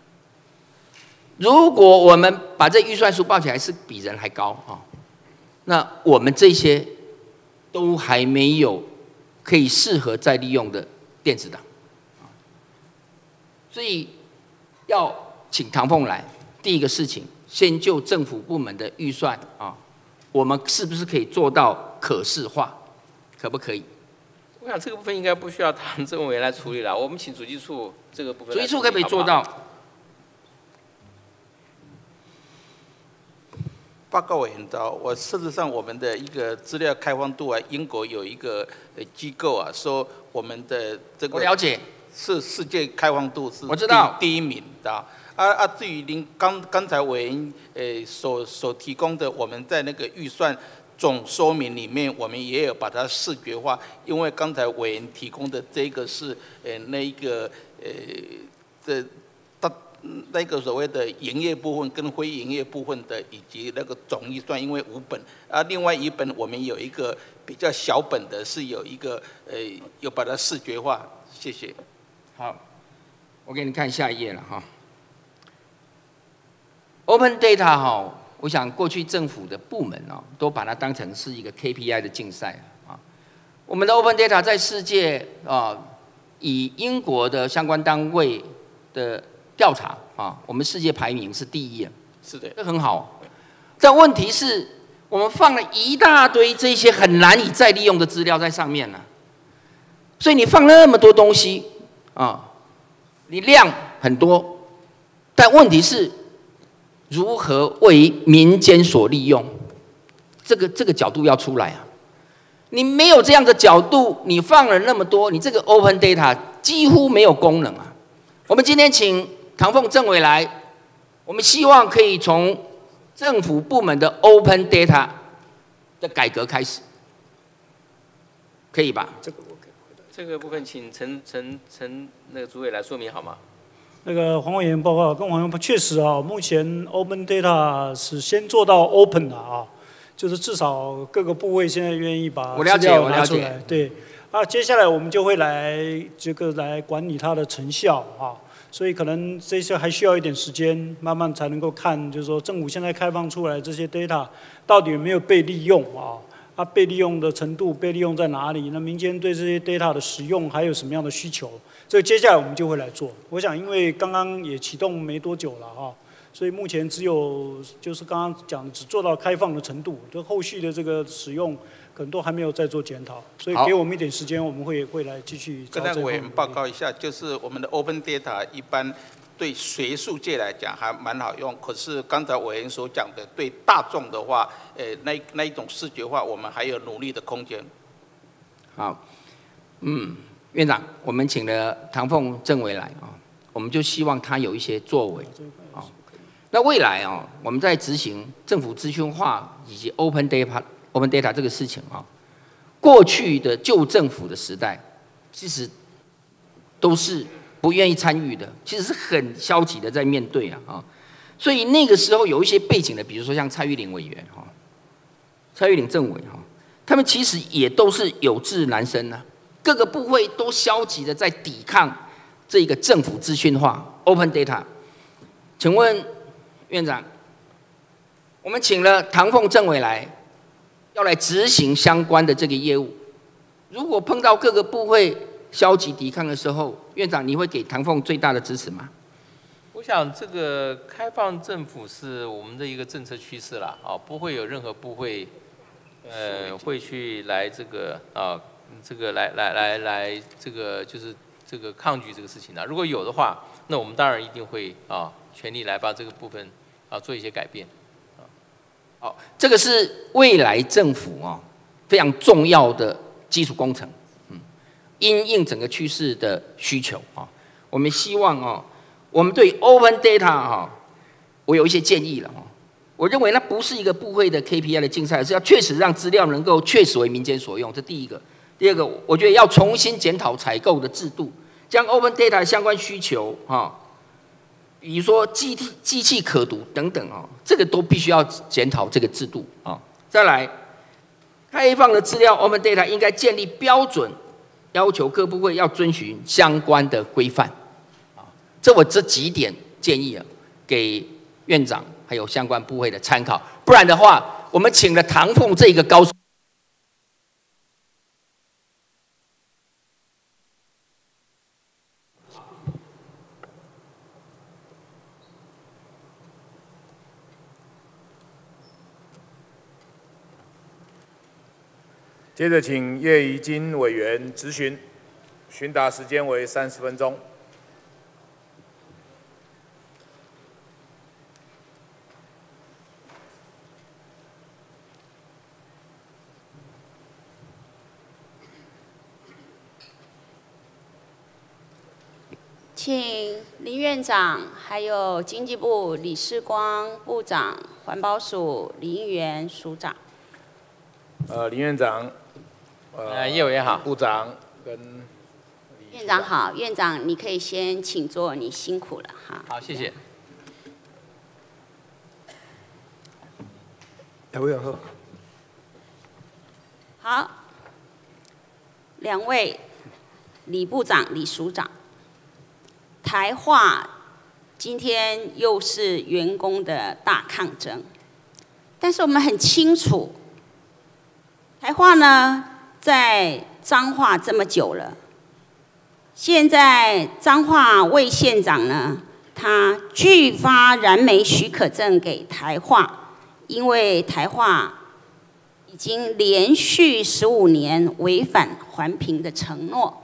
如果我们把这预算书报起来是比人还高啊，那我们这些都还没有可以适合再利用的电子档，所以要请唐凤来。第一个事情，先就政府部门的预算啊，我们是不是可以做到可视化？可不可以？ 我想这个部分应该不需要唐政委员来处理了，我们请主计处这个部分。 主计处可不可以做到？ 报告委员长，我事实上我们的一个资料开放度啊，英国有一个呃机构啊，说我们的这个我了解， 是世界开放度是我知道第一名的啊。啊啊，至于您刚刚才委员呃所所提供的，我们在那个预算总说明里面，我们也有把它视觉化，因为刚才委员提供的这个是呃那一个呃这。那个所谓的营业部分跟非营业部分的，以及那个总预算，因为五本啊，另外一本我们有一个比较小本的，是有一个呃，有把它视觉化。谢谢。 好，我给你看下一页了哈。Open Data 哈，我想过去政府的部门哦，都把它当成是一个 K P I 的竞赛啊。我们的 Open Data 在世界啊，以英国的相关单位的调查啊，我们世界排名是第一啊， 是的， 这很好。但问题是，我们放了一大堆这些很难以再利用的资料在上面呢、啊，所以你放那么多东西啊，你量很多，但问题是如何为民间所利用，这个这个角度要出来啊。你没有这样的角度，你放了那么多，你这个 Open Data 几乎没有功能啊。我们今天请唐凤政委来，我们希望可以从政府部门的 Open Data 的改革开始，可以吧？ 这个我可以回答。这个部分请陈陈陈那个主委来说明好吗？ 那个黄委员报告，跟黄委员确实啊，目前 Open Data 是先做到 Open 的啊，就是至少各个部位现在愿意把资料拿出来。对，啊，接下来我们就会来这个来管理它的成效啊。所以可能这些还需要一点时间，慢慢才能够看，就是说政府现在开放出来这些 data 到底有没有被利用啊？啊，被利用的程度，被利用在哪里？那民间对这些 data 的使用还有什么样的需求？这个接下来我们就会来做。我想，因为刚刚也启动没多久了啊，所以目前只有就是刚刚讲只做到开放的程度，就后续的这个使用。可能都还没有在做检讨，所以给我们一点时间，我们会会来继续。 跟那个委员报告一下，就是我们的 Open Data 一般对学术界来讲还蛮好用，可是刚才委员所讲的，对大众的话，呃，那那一种视觉化，我们还有努力的空间。 好，嗯，院长，我们请了唐凤政委来啊，我们就希望他有一些作为啊。那未来啊，我们在执行政府资讯化以及 Open Data。Open Data 这个事情啊，过去的旧政府的时代，其实都是不愿意参与的，其实是很消极的在面对啊啊，所以那个时候有一些背景的，比如说像蔡玉玲委员哈，蔡玉玲政委哈，他们其实也都是有志难伸啊，各个部会都消极的在抵抗这个政府资讯化 Open Data。请问院长，我们请了唐凤政委来。要来执行相关的这个业务，如果碰到各个部会消极抵抗的时候，院长你会给唐凤最大的支持吗？ 我想这个开放政府是我们的一个政策趋势啦，啊，不会有任何部会，呃，会去来这个啊，这个来来来来这个就是这个抗拒这个事情的。如果有的话，那我们当然一定会啊，全力来把这个部分啊做一些改变。 好，这个是未来政府啊非常重要的基础工程，嗯，因应整个趋势的需求啊，我们希望啊，我们对 Open Data 啊，我有一些建议了啊，我认为那不是一个部会的 K P I 的竞赛，而是要确实让资料能够确实为民间所用，这第一个。第二个，我觉得要重新检讨采购的制度，将 Open Data 相关需求啊。比如说机器机器可读等等啊，这个都必须要检讨这个制度啊。再来， 开放的资料 Open Data 应该建立标准，要求各部会要遵循相关的规范。啊，这我这几点建议啊，给院长还有相关部会的参考。不然的话，我们请了唐凤这个高手。 接着，请叶宜津委员质询，询答时间为三十分钟。 请林院长、还有经济部李世光部长、环保署李应元署长。 呃，林院长。 呃，叶委员好， 部长跟院长好，院长你可以先请坐，你辛苦了哈。 好，谢谢。 两位好。 好，两位李部长、李署长，台化今天又是员工的大抗争，但是我们很清楚，台化呢。 在彰化这么久了，现在彰化魏县长呢，他拒发燃煤许可证给台化，因为台化已经连续十五年违反环评的承诺，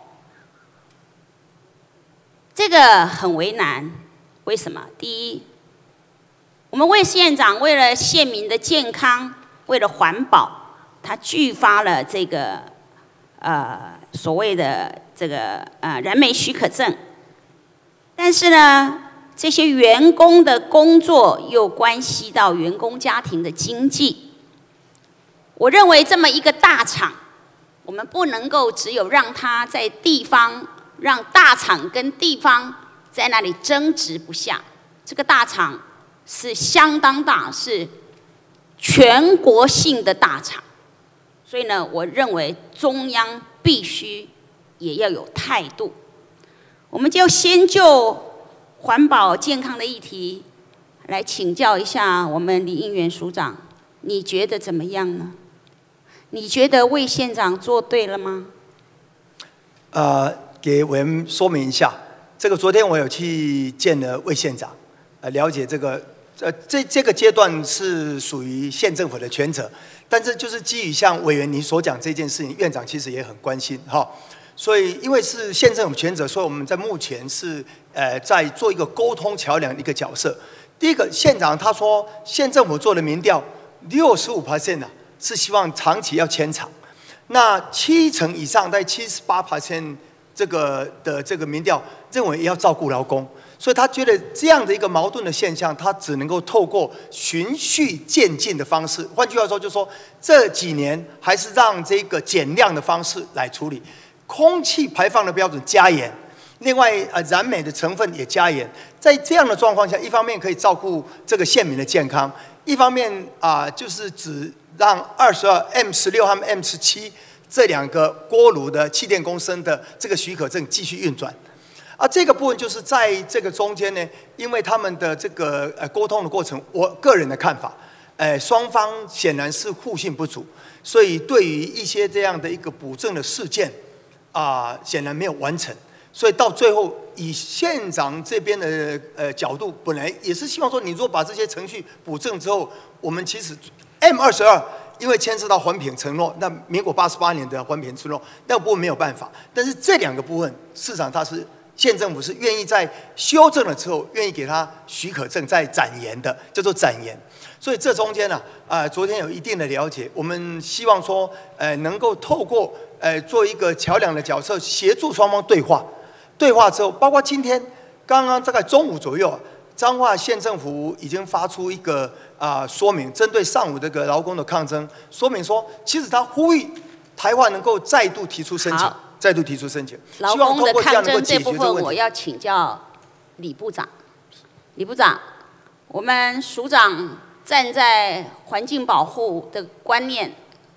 这个很为难。为什么？第一，我们魏县长为了县民的健康，为了环保。 他拒发了这个呃所谓的这个呃燃煤许可证，但是呢，这些员工的工作又关系到员工家庭的经济。我认为这么一个大厂，我们不能够只有让它在地方，让大厂跟地方在那里争执不下。这个大厂是相当大，是全国性的大厂。 所以呢，我认为中央必须也要有态度。我们就先就环保健康的议题来请教一下我们李应元署长，你觉得怎么样呢？你觉得魏县长做对了吗？ 呃，给委员说明一下，这个昨天我有去见了魏县长，呃，了解这个，呃，这这个阶段是属于县政府的权责。 但是就是基于像委员您所讲这件事情，院长其实也很关心哈，所以因为是县政府权责，所以我们在目前是呃在做一个沟通桥梁的一个角色。第一个，县长他说县政府做的民调，六十五 percent 啊是希望长期要迁厂，那七成以上在七十八 percent 这个的这个民调认为要照顾劳工。 所以他觉得这样的一个矛盾的现象，他只能够透过循序渐进的方式。换句话说，就是说这几年还是让这个减量的方式来处理，空气排放的标准加严，另外呃燃煤的成分也加严。在这样的状况下，一方面可以照顾这个县民的健康，一方面啊、呃、就是只让二十二 M 十六和 M 十七这两个锅炉的气电公司的这个许可证继续运转。 啊，这个部分就是在这个中间呢，因为他们的这个呃沟通的过程，我个人的看法，呃，双方显然是互信不足，所以对于一些这样的一个补正的事件，啊、呃，显然没有完成，所以到最后以县长这边的呃角度，本来也是希望说，你如果把这些程序补正之后，我们其实 M 二十二。 因为牵涉到环评承诺，那民国八十八年的环评承诺，那个部分没有办法。但是这两个部分，市场它是县政府是愿意在修正了之后，愿意给他许可证再展延的，叫做展延。所以这中间呢、啊，呃，昨天有一定的了解，我们希望说，呃，能够透过呃做一个桥梁的角色，协助双方对话。对话之后，包括今天刚刚大概中午左右啊，彰化县政府已经发出一个。 啊、呃，说明针对上午这个劳工的抗争，说明说，其实他呼吁台湾能够再度提出申请，再度提出申请。 劳工的抗争这部分，我要请教李部长。李部长，我们署长站在环境保护的观念，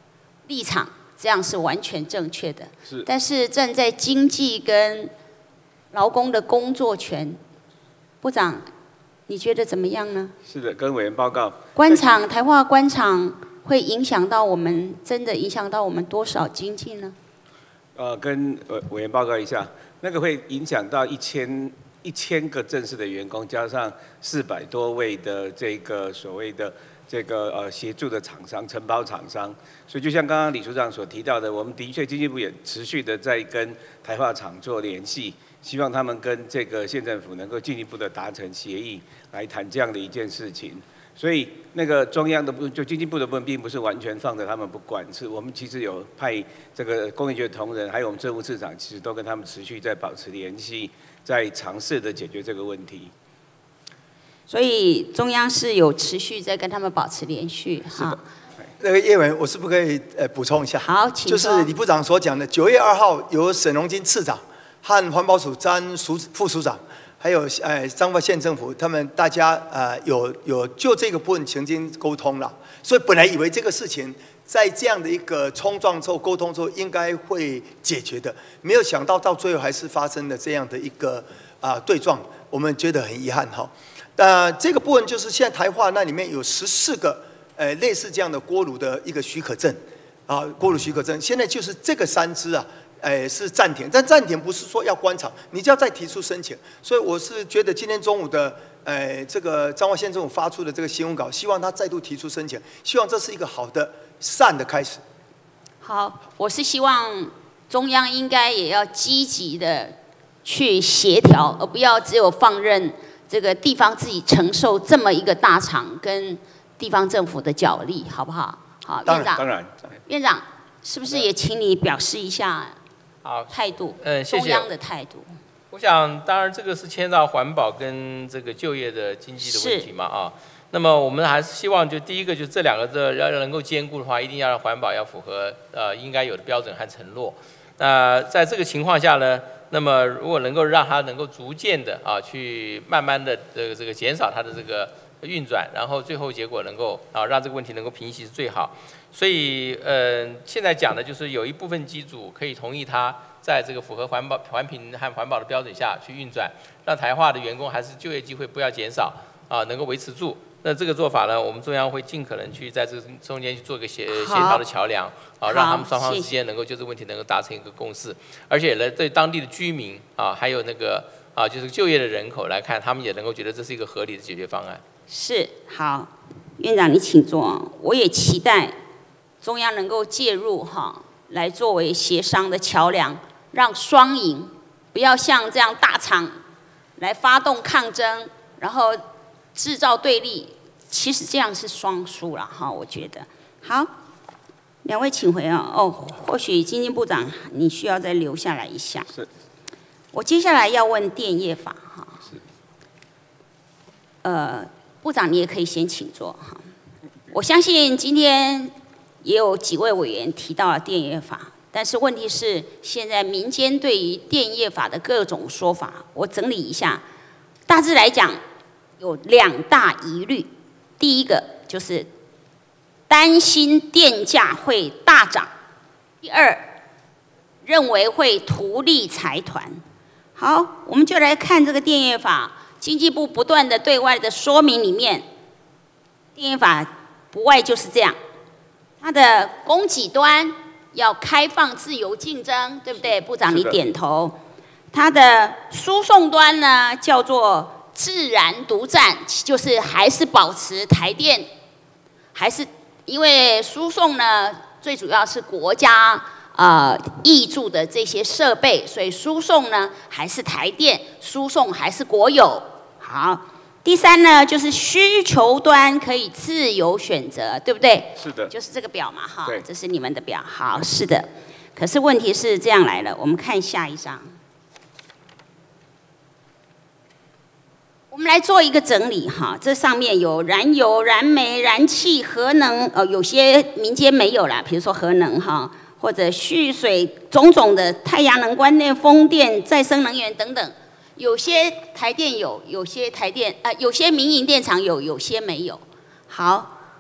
立场，这样是完全正确的。 是。 但是站在经济跟劳工的工作权，部长，你觉得怎么样呢？ 是的，跟委员报告。 官场台化官场会影响到我们，真的影响到我们多少经济呢？ 呃，跟委委员报告一下，那个会影响到一千一千个正式的员工，加上四百多位的这个所谓的这个呃协助的厂商、承包厂商。所以就像刚刚李处长所提到的，我们的确经济部也持续的在跟台化厂做联系，希望他们跟这个县政府能够进一步的达成协议，来谈这样的一件事情。所以那个中央的部就经济部的部分，并不是完全放着他们不管，是我们其实有派这个工业局的同仁，还有我们政务次长，其实都跟他们持续在保持联系，在尝试的解决这个问题。 所以中央是有持续在跟他们保持联系哈。 那个叶委员，我是不是可以呃补充一下？ 好，请就是李部长所讲的，九月二号由沈荣金次长和环保署詹署副署长。还有呃彰化县政府，他们大家呃有有就这个部分曾经沟通了，所以本来以为这个事情在这样的一个冲撞之后沟通之后应该会解决的，没有想到到最后还是发生了这样的一个啊、呃、对撞，我们觉得很遗憾哈。那这个部分就是现在台化那里面有十四个呃类似这样的锅炉的一个许可证啊，锅炉许可证，现在就是这个三支啊。哎，是暂停，但暂停不是说要关厂，你就要再提出申请。所以我是觉得今天中午的，哎，这个彰化县政府发出的这个新闻稿，希望他再度提出申请，希望这是一个好的善的开始。 好，我是希望中央应该也要积极的去协调，而不要只有放任这个地方自己承受这么一个大厂跟地方政府的角力，好不好？好，院长， 当然， 院长是不是也请你表示一下？ 好， 态度， 嗯，谢谢。 中央的态度。 我想，当然这个是牵到环保跟这个就业的经济的问题嘛啊。那么我们还是希望，就第一个，就这两个的要能够兼顾的话，一定要让环保要符合呃应该有的标准和承诺。那在这个情况下呢，那么如果能够让它能够逐渐的啊，去慢慢的这个这个减少它的这个运转，然后最后结果能够啊让这个问题能够平息是最好。所以，呃，现在讲的就是有一部分机组可以同意它在这个符合环保、环评和环保的标准下去运转，让台化的员工还是就业机会不要减少啊，能够维持住。那这个做法呢，我们中央会尽可能去在这个中间去做一个协协调的桥梁，啊，让他们双方之间能够就这个问题能够达成一个共识，而且呢，对当地的居民啊，还有那个啊，就是就业的人口来看，他们也能够觉得这是一个合理的解决方案。 是，好，院长你请坐，我也期待中央能够介入哈，来作为协商的桥梁，让双赢，不要像这样大厂来发动抗争，然后制造对立，其实这样是双输了哈，我觉得。好，两位请回啊。哦，或许经济部长你需要再留下来一下。 是。 我接下来要问电业法哈。 是。 呃，部长你也可以先请坐哈。我相信今天也有几位委员提到了电业法，但是问题是现在民间对于电业法的各种说法，我整理一下，大致来讲有两大疑虑。第一个就是担心电价会大涨，第二认为会图利财团。好，我们就来看这个电业法，经济部不断的对外的说明里面，电业法不外就是这样。它的供给端要开放自由竞争，对不对？部长你点头。它的输送端呢叫做自然独占，就是还是保持台电，还是因为输送呢最主要是国家呃挹注的这些设备，所以输送呢还是台电，输送还是国有。好。第三呢，就是需求端可以自由选择，对不对？ 是的。 就是这个表嘛，哈， 对， 这是你们的表。好，是的。可是问题是这样来了，我们看下一张。我们来做一个整理哈，这上面有燃油、燃煤、燃气、核能，呃，有些民间没有啦，比如说核能哈，或者蓄水种种的太阳能、光电、风电、再生能源等等。有些台电有，有些台电啊、呃，有些民营电厂有，有些没有。好，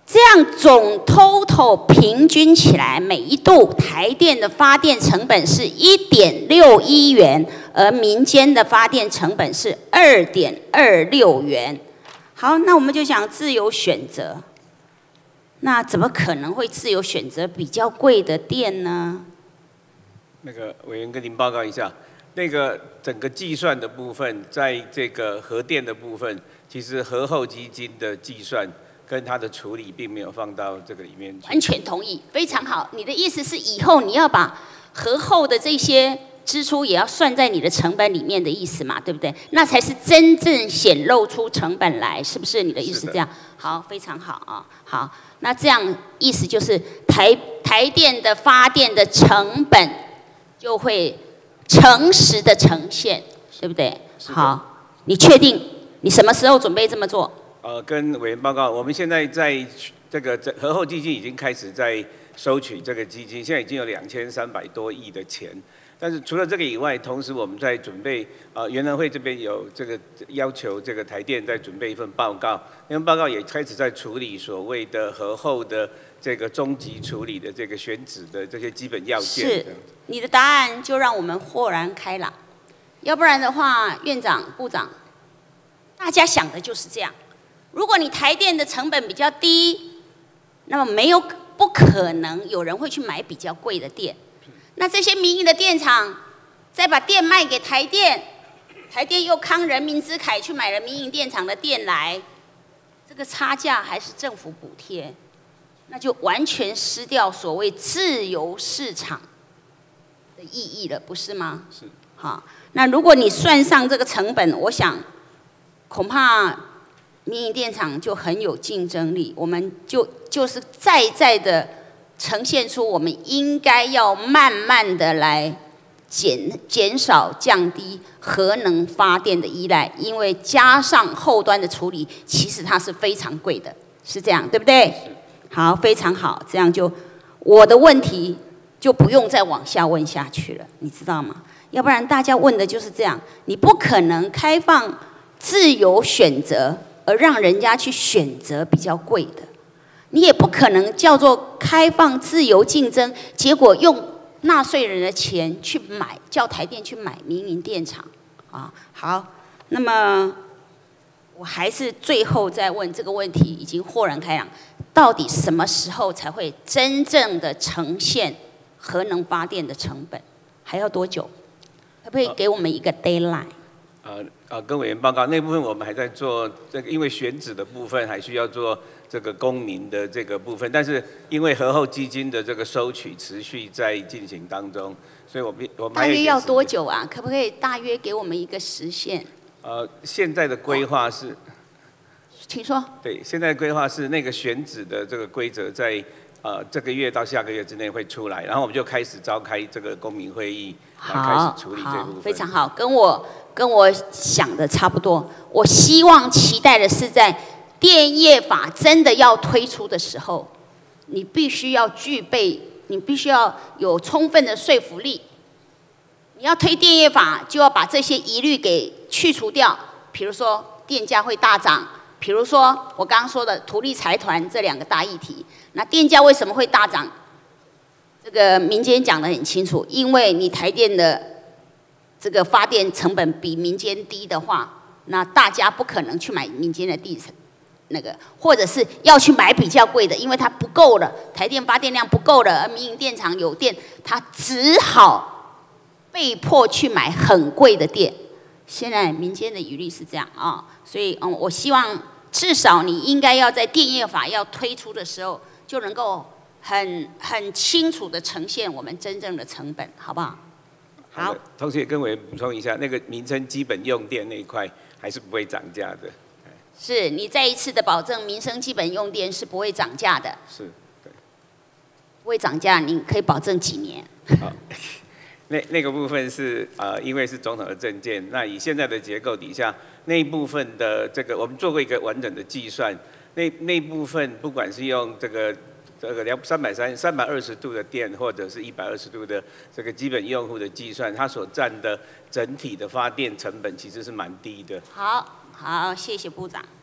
这样总 total 平均起来，每一度台电的发电成本是 一点六一元，而民间的发电成本是 二点二六元。好，那我们就讲自由选择，那怎么可能会自由选择比较贵的电呢？ 那个委员跟您报告一下，那个整个计算的部分，在这个核电的部分，其实核后基金的计算跟它的处理并没有放到这个里面去。 完全同意，非常好。你的意思是以后你要把核后的这些支出也要算在你的成本里面的意思嘛，对不对？那才是真正显露出成本来，是不是？你的意思这样？好，非常好啊。好，那这样意思就是台台电的发电的成本就会诚实的呈现，对不对？好，你确定你什么时候准备这么做？ 呃，跟委员报告，我们现在在这个核后基金已经开始在收取这个基金，现在已经有两千三百多亿的钱。但是除了这个以外，同时我们在准备，呃，原能会这边有这个要求，这个台电在准备一份报告，那份报告也开始在处理所谓的核后的这个终极处理的这个选址的这些基本要件。 是，你的答案就让我们豁然开朗。要不然的话，院长、部长，大家想的就是这样。如果你台电的成本比较低，那么没有不可能有人会去买比较贵的电。那这些民营的电厂再把电卖给台电，台电又慷人民之慨去买了民营电厂的电来，这个差价还是政府补贴，那就完全失掉所谓自由市场的意义了，不是吗？ 是。 好，那如果你算上这个成本，我想恐怕民营电厂就很有竞争力，我们就就是再再的呈现出我们应该要慢慢的来减减少降低核能发电的依赖，因为加上后端的处理，其实它是非常贵的，是这样对不对？好，非常好，这样就我的问题就不用再往下问下去了，你知道吗？要不然大家问的就是这样，你不可能开放自由选择而让人家去选择比较贵的。你也不可能叫做开放自由竞争，结果用纳税人的钱去买，叫台电去买民营电厂啊。好，那么我还是最后再问这个问题，已经豁然开朗，到底什么时候才会真正的呈现核能发电的成本？还要多久？可不可以给我们一个 deadline？ 呃呃，跟委员报告那部分我们还在做这个，因为选址的部分还需要做这个公民的这个部分，但是因为核后基金的这个收取持续在进行当中，所以我们我们大约要多久啊？可不可以大约给我们一个时限？ 呃，现在的规划是， 请说。 对，现在的规划是那个选址的这个规则在呃这个月到下个月之内会出来，然后我们就开始召开这个公民会议，来开始处理这部分。 非常好，跟我跟我想的差不多。我希望期待的是在电业法真的要推出的时候，你必须要具备，你必须要有充分的说服力。你要推电业法，就要把这些疑虑给去除掉，比如说电价会大涨，比如说我刚刚说的图利财团这两个大议题。那电价为什么会大涨？这个民间讲得很清楚，因为你台电的这个发电成本比民间低的话，那大家不可能去买民间的地层，那个或者是要去买比较贵的，因为它不够了，台电发电量不够了，而民营电厂有电，它只好被迫去买很贵的电。现在民间的疑虑是这样啊，所以嗯，我希望至少你应该要在电业法要推出的时候，就能够很很清楚的呈现我们真正的成本，好不好？好。 同时也跟我补充一下，那个民生基本用电那一块还是不会涨价的。 是你再一次的保证，民生基本用电是不会涨价的。 是，对。 不会涨价，你可以保证几年？ 好。那那个部分是呃，因为是总统的政见，那以现在的结构底下，那一部分的这个我们做过一个完整的计算，那那部分不管是用这个这个两三百三三百二十度的电，或者是一百二十度的这个基本用户的计算，它所占的整体的发电成本其实是蛮低的。 好，好，谢谢部长。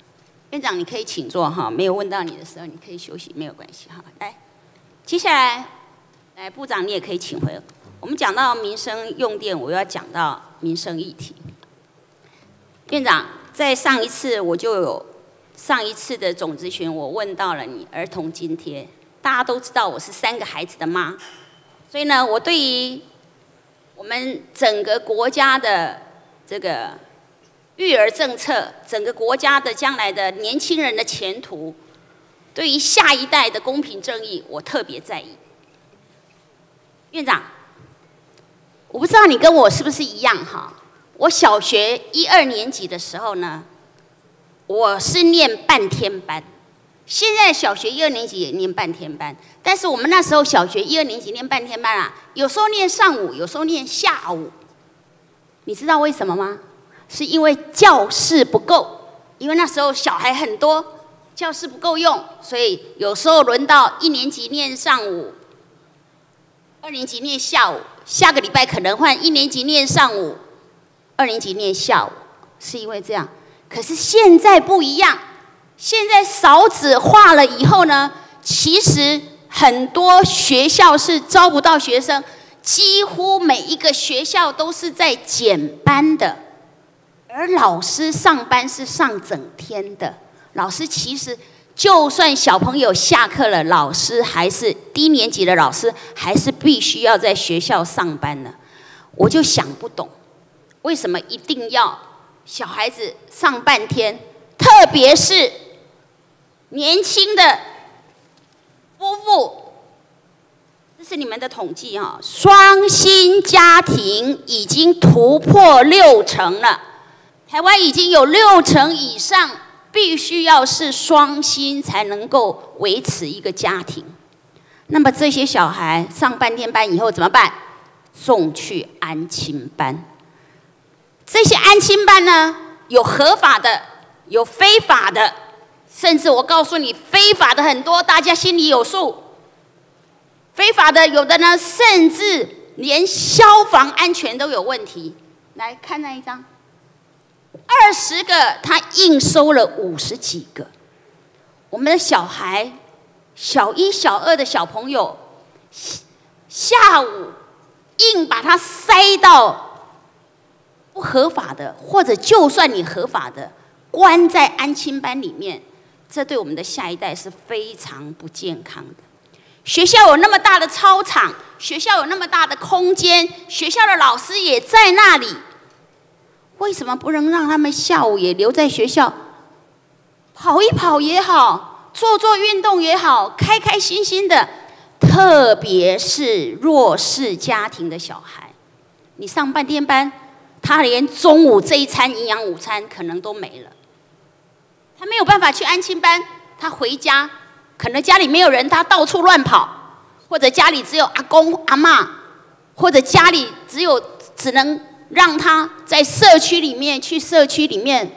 院长，你可以请坐哈，没有问到你的时候，你可以休息，没有关系哈。来，接下来，来部长你也可以请回。我们讲到民生用电，我又要讲到民生议题。院长，在上一次我就有上一次的总咨询，我问到了你儿童津贴，大家都知道我是三个孩子的妈，所以呢，我对于我们整个国家的这个育儿政策，整个国家的将来的年轻人的前途，对于下一代的公平正义，我特别在意。院长，我不知道你跟我是不是一样哈？我小学一二年级的时候呢，我是念半天班。现在小学一二年级也念半天班，但是我们那时候小学一二年级念半天班啊，有时候念上午，有时候念下午。你知道为什么吗？是因为教室不够，因为那时候小孩很多，教室不够用，所以有时候轮到一年级念上午，二年级念下午，下个礼拜可能换一年级念上午，二年级念下午，是因为这样。可是现在不一样，现在少子化了以后呢，其实很多学校是招不到学生，几乎每一个学校都是在减班的，而老师上班是上整天的。老师其实就算小朋友下课了，老师还是低年级的老师还是必须要在学校上班的。我就想不懂，为什么一定要小孩子上半天，特别是年轻的夫妇，这是你们的统计哈、哦，双薪家庭已经突破六成了，台湾已经有六成以上必须要是双薪才能够维持一个家庭。那么这些小孩上半天班以后怎么办？送去安亲班。这些安亲班呢，有合法的，有非法的，甚至我告诉你，非法的很多，大家心里有数。非法的有的呢，甚至连消防安全都有问题。来看那一张，二十个他硬收了五十几个。我们的小孩，小一、小二的小朋友，下午硬把他塞到不合法的，或者就算你合法的，关在安亲班里面，这对我们的下一代是非常不健康的。学校有那么大的操场，学校有那么大的空间，学校的老师也在那里，为什么不能让他们下午也留在学校，跑一跑也好，做做运动也好，开开心心的？特别是弱势家庭的小孩，你上半天班，他连中午这一餐营养午餐可能都没了，他没有办法去安亲班，他回家可能家里没有人，他到处乱跑，或者家里只有阿公阿嬷，或者家里只有只能让他在社区里面去社区里面。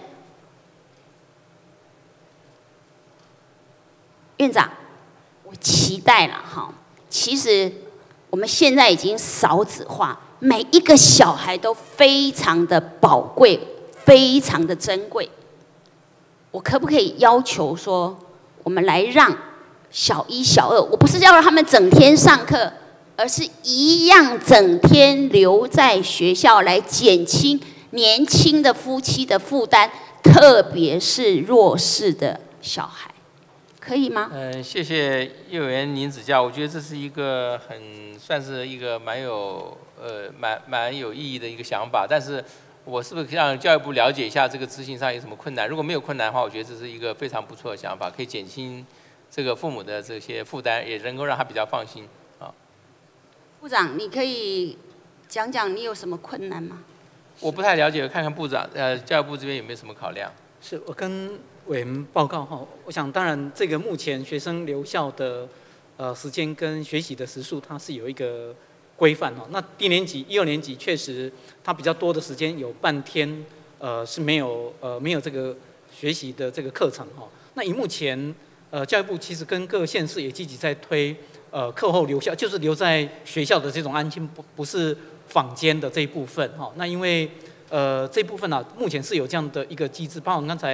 院长，我期待了哈。其实我们现在已经少子化，每一个小孩都非常的宝贵，非常的珍贵。我可不可以要求说，我们来让小一、小二，我不是要让他们整天上课，而是一样整天留在学校，来减轻年轻的夫妻的负担，特别是弱势的小孩，可以吗？ 嗯，谢谢叶委员您指教，我觉得这是一个很算是一个蛮有呃蛮蛮有意义的一个想法，但是我是不是可以让教育部了解一下这个执行上有什么困难？如果没有困难的话，我觉得这是一个非常不错的想法，可以减轻这个父母的这些负担，也能够让他比较放心啊。 部长，你可以讲讲你有什么困难吗？ 我不太了解，看看部长呃教育部这边有没有什么考量？ 是我跟委员报告哈，我想当然这个目前学生留校的呃时间跟学习的时数，它是有一个规范哦。那低年级一二年级确实它比较多的时间有半天呃是没有呃没有这个学习的这个课程哈。那以目前呃教育部其实跟各县市也积极在推呃课后留校，就是留在学校的这种安亲，不不是坊间的这一部分哈。那因为呃这部分啊，目前是有这样的一个机制，包括刚才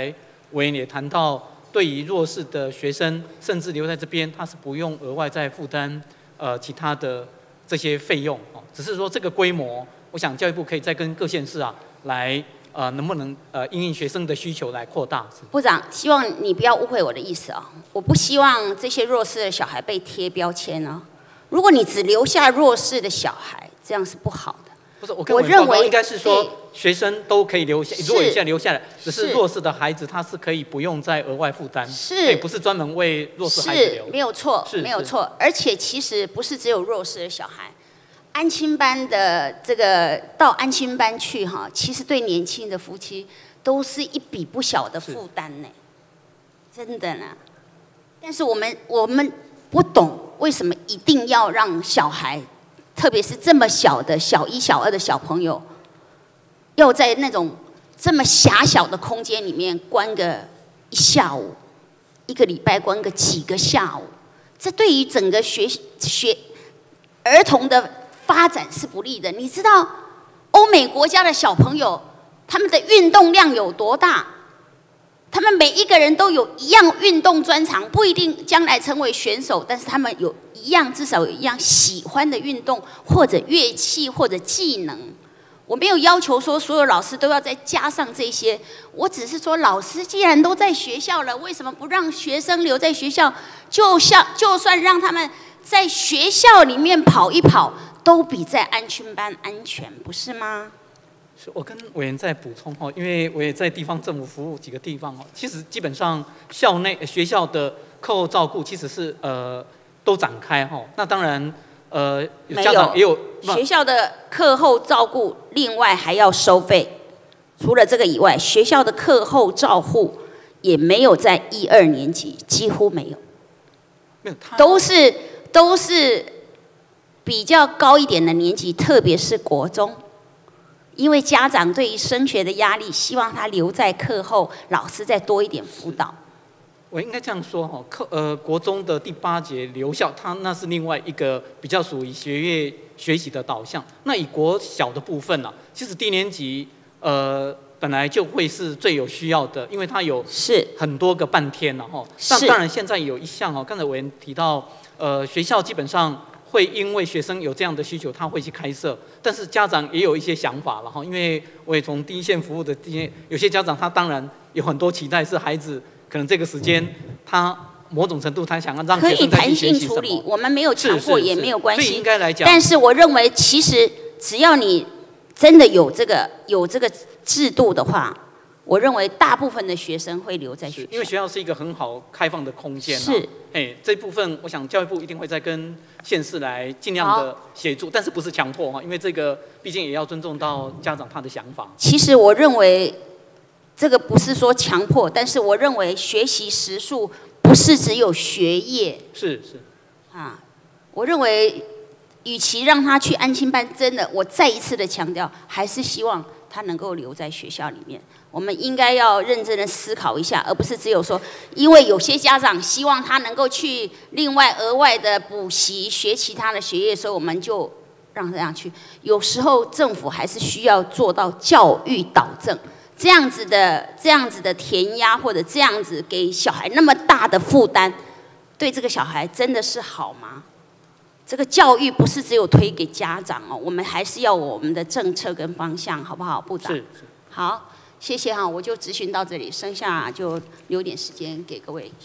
委员也谈到，对于弱势的学生，甚至留在这边，他是不用额外再负担呃其他的这些费用哦，只是说这个规模，我想教育部可以再跟各县市啊来呃能不能呃因应学生的需求来扩大。 部长，希望你不要误会我的意思啊、哦，我不希望这些弱势的小孩被贴标签哦。如果你只留下弱势的小孩，这样是不好的。 不是，我跟我认为应该是说学生都可以留下，如果你现在留下来，只是弱势的孩子他是可以不用再额外负担， 是， 不是专门为弱势孩子留， 是没有错，没有错。而且其实不是只有弱势的小孩，安亲班的这个到安亲班去哈，其实对年轻的夫妻都是一笔不小的负担呢，真的呢。但是我们我们不懂为什么一定要让小孩。特别是这么小的小一、小二的小朋友，要在那种这么狭小的空间里面关个一下午，一个礼拜关个几个下午，这对于整个学学儿童的发展是不利的。你知道欧美国家的小朋友，他们的运动量有多大？他们每一个人都有一样运动专长，不一定将来成为选手，但是他们有一样，至少有一样喜欢的运动，或者乐器，或者技能。我没有要求说所有老师都要再加上这些，我只是说，老师既然都在学校了，为什么不让学生留在学校？就像就算让他们在学校里面跑一跑，都比在安亲班安全，不是吗？ 我跟委员再补充哦，因为我也在地方政府服务几个地方哦，其实基本上校内学校的课后照顾其实是呃都展开哈。那当然呃家长也有学校的课后照顾，另外还要收费。除了这个以外，学校的课后照护也没有在一二年级，几乎没有， 没有， 都是都是比较高一点的年级，特别是国中。因为家长对于升学的压力，希望他留在课后，老师再多一点辅导。 我应该这样说哈，课呃国中的第八节留校，它那是另外一个比较属于学业学习的导向。那以国小的部分呢、啊，其实低年级呃本来就会是最有需要的，因为它有是很多个半天了哈。但当然现在有一项哦，刚才委员提到，呃学校基本上。会因为学生有这样的需求，他会去开设，但是家长也有一些想法了哈。因为我也从第一线服务的第一，有些家长他当然有很多期待，是孩子可能这个时间他某种程度他想要让学生再去学习什么。可以弹性处理， 我们没有强迫也没有关系。 所以应该来讲， 但是我认为其实只要你真的有这个有这个制度的话。我认为大部分的学生会留在学校， 因为学校是一个很好开放的空间、啊。 是， 哎，这部分我想教育部一定会再跟县市来尽量的协助，但是不是强迫哈，因为这个毕竟也要尊重到家长他的想法。 其实我认为这个不是说强迫，但是我认为学习时数不是只有学业。 是是。 啊，我认为与其让他去安亲班，真的，我再一次的强调，还是希望他能够留在学校里面。我们应该要认真的思考一下，而不是只有说，因为有些家长希望他能够去另外额外的补习学其他的学业，所以我们就让这样去。有时候政府还是需要做到教育导正，这样子的这样子的填鸭或者这样子给小孩那么大的负担，对这个小孩真的是好吗？这个教育不是只有推给家长哦，我们还是要我们的政策跟方向，好不好，部长？ 是是。 好。谢谢哈，我就咨询到这里，剩下就留点时间给各位。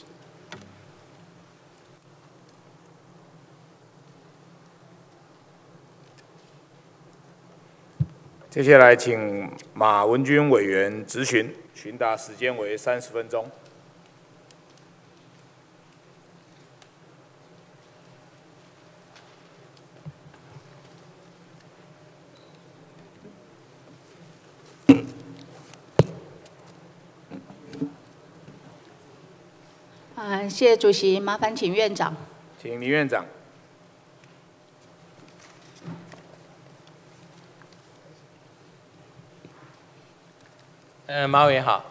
接下来请马文君委员质询，询答时间为三十分钟。 啊，谢谢主席，麻烦请院长。 请林院长。 呃，马委员好。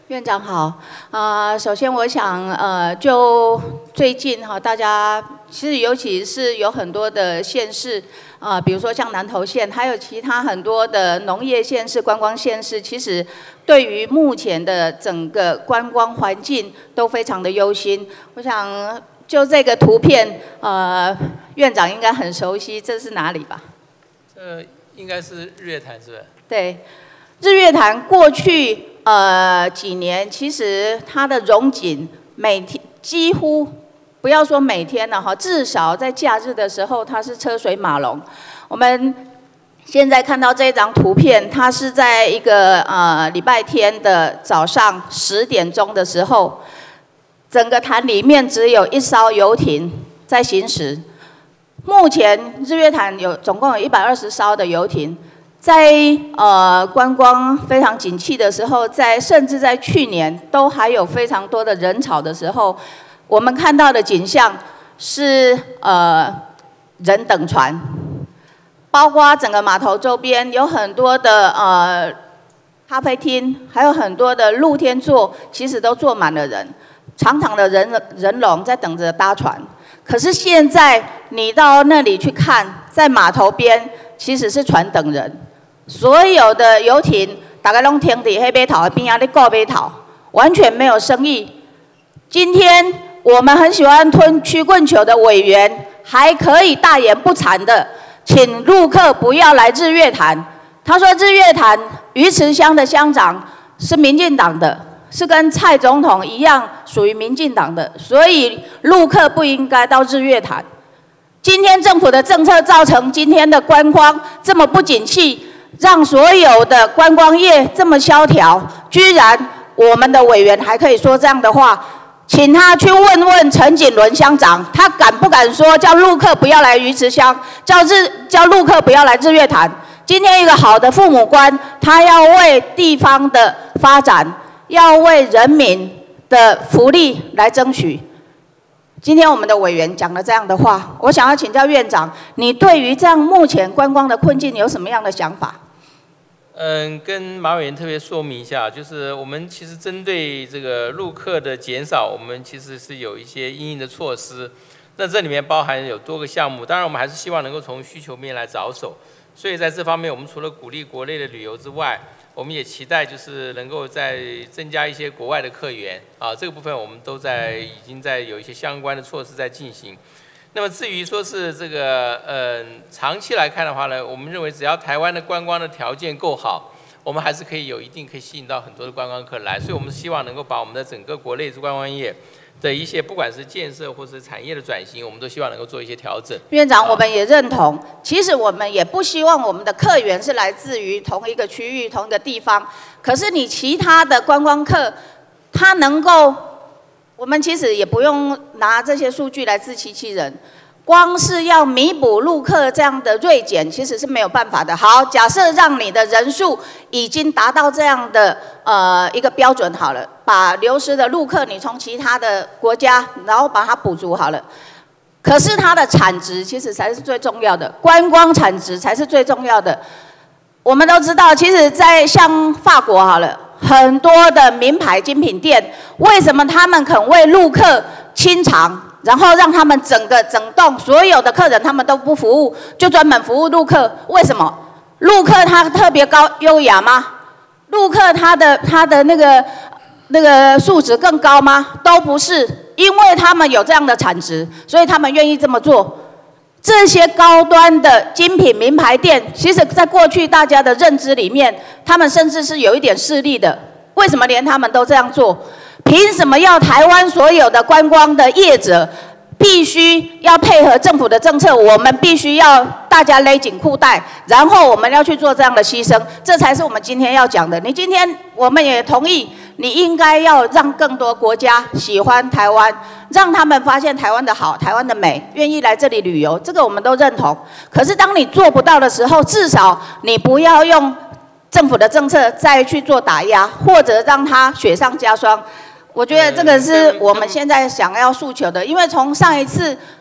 院长好，啊、呃，首先我想，呃，就最近哈，大家其实尤其是有很多的县市，啊、呃，比如说像南投县，还有其他很多的农业县市、观光县市，其实对于目前的整个观光环境都非常的忧心。我想就这个图片，呃，院长应该很熟悉，这是哪里吧？ 这应该是日月潭，是不是？ 对，日月潭过去。呃，几年其实它的荣景每天几乎不要说每天了哈，至少在假日的时候它是车水马龙。我们现在看到这张图片，它是在一个呃礼拜天的早上十点钟的时候，整个潭里面只有一艘游艇在行驶。目前日月潭有总共有一百二十艘的游艇。在呃观光非常景气的时候，在甚至在去年都还有非常多的人潮的时候，我们看到的景象是呃人等船，包括整个码头周边有很多的呃咖啡厅，还有很多的露天座，其实都坐满了人，长长的人人龙在等着搭船。可是现在你到那里去看，在码头边其实是船等人。所有的游艇大概拢停伫迄码头的边啊，咧顾码头，完全没有生意。今天我们很喜欢吞曲棍球的委员，还可以大言不惭的请陆客不要来日月潭。他说日月潭鱼池乡的乡长是民进党的，是跟蔡总统一样属于民进党的，所以陆客不应该到日月潭。今天政府的政策造成今天的观光这么不景气。让所有的观光业这么萧条，居然我们的委员还可以说这样的话，请他去问问陈锦伦乡长，他敢不敢说叫陆客不要来鱼池乡，叫日叫陆客不要来日月潭？今天一个好的父母官，他要为地方的发展，要为人民的福利来争取。今天我们的委员讲了这样的话，我想要请教院长，你对于这样目前观光的困境有什么样的想法？ 嗯，跟马委员特别说明一下，就是我们其实针对这个陆客的减少，我们其实是有一些因应的措施。那这里面包含有多个项目，当然我们还是希望能够从需求面来着手。所以在这方面，我们除了鼓励国内的旅游之外，我们也期待就是能够再增加一些国外的客源啊，这个部分我们都在已经在有一些相关的措施在进行。那么至于说是这个呃长期来看的话呢，我们认为只要台湾的观光的条件够好，我们还是可以有一定可以吸引到很多的观光客来。所以我们希望能够把我们的整个国内观光业的一些不管是建设或是产业的转型，我们都希望能够做一些调整。 院长，我们也认同，其实我们也不希望我们的客源是来自于同一个区域、同一个地方。可是你其他的观光客，他能够，我们其实也不用拿这些数据来自欺欺人。光是要弥补陆客这样的锐减，其实是没有办法的。好，假设让你的人数已经达到这样的呃一个标准好了，把流失的陆客你从其他的国家，然后把它补足好了。可是它的产值其实才是最重要的，观光产值才是最重要的。我们都知道，其实，在像法国好了，很多的名牌精品店，为什么他们肯为陆客清偿？然后让他们整个整栋所有的客人他们都不服务，就专门服务陆客。为什么？陆客他特别高优雅吗？陆客他的他的那个那个素质更高吗？都不是，因为他们有这样的产值，所以他们愿意这么做。这些高端的精品名牌店，其实在过去大家的认知里面，他们甚至是有一点势力的。为什么连他们都这样做？凭什么要台湾所有的观光的业者必须要配合政府的政策？我们必须要大家勒紧裤带，然后我们要去做这样的牺牲，这才是我们今天要讲的。你今天我们也同意，你应该要让更多国家喜欢台湾，让他们发现台湾的好、台湾的美，愿意来这里旅游，这个我们都认同。可是当你做不到的时候，至少你不要用政府的政策再去做打压，或者让它雪上加霜。我觉得这个是我们现在想要诉求的，因为从上一次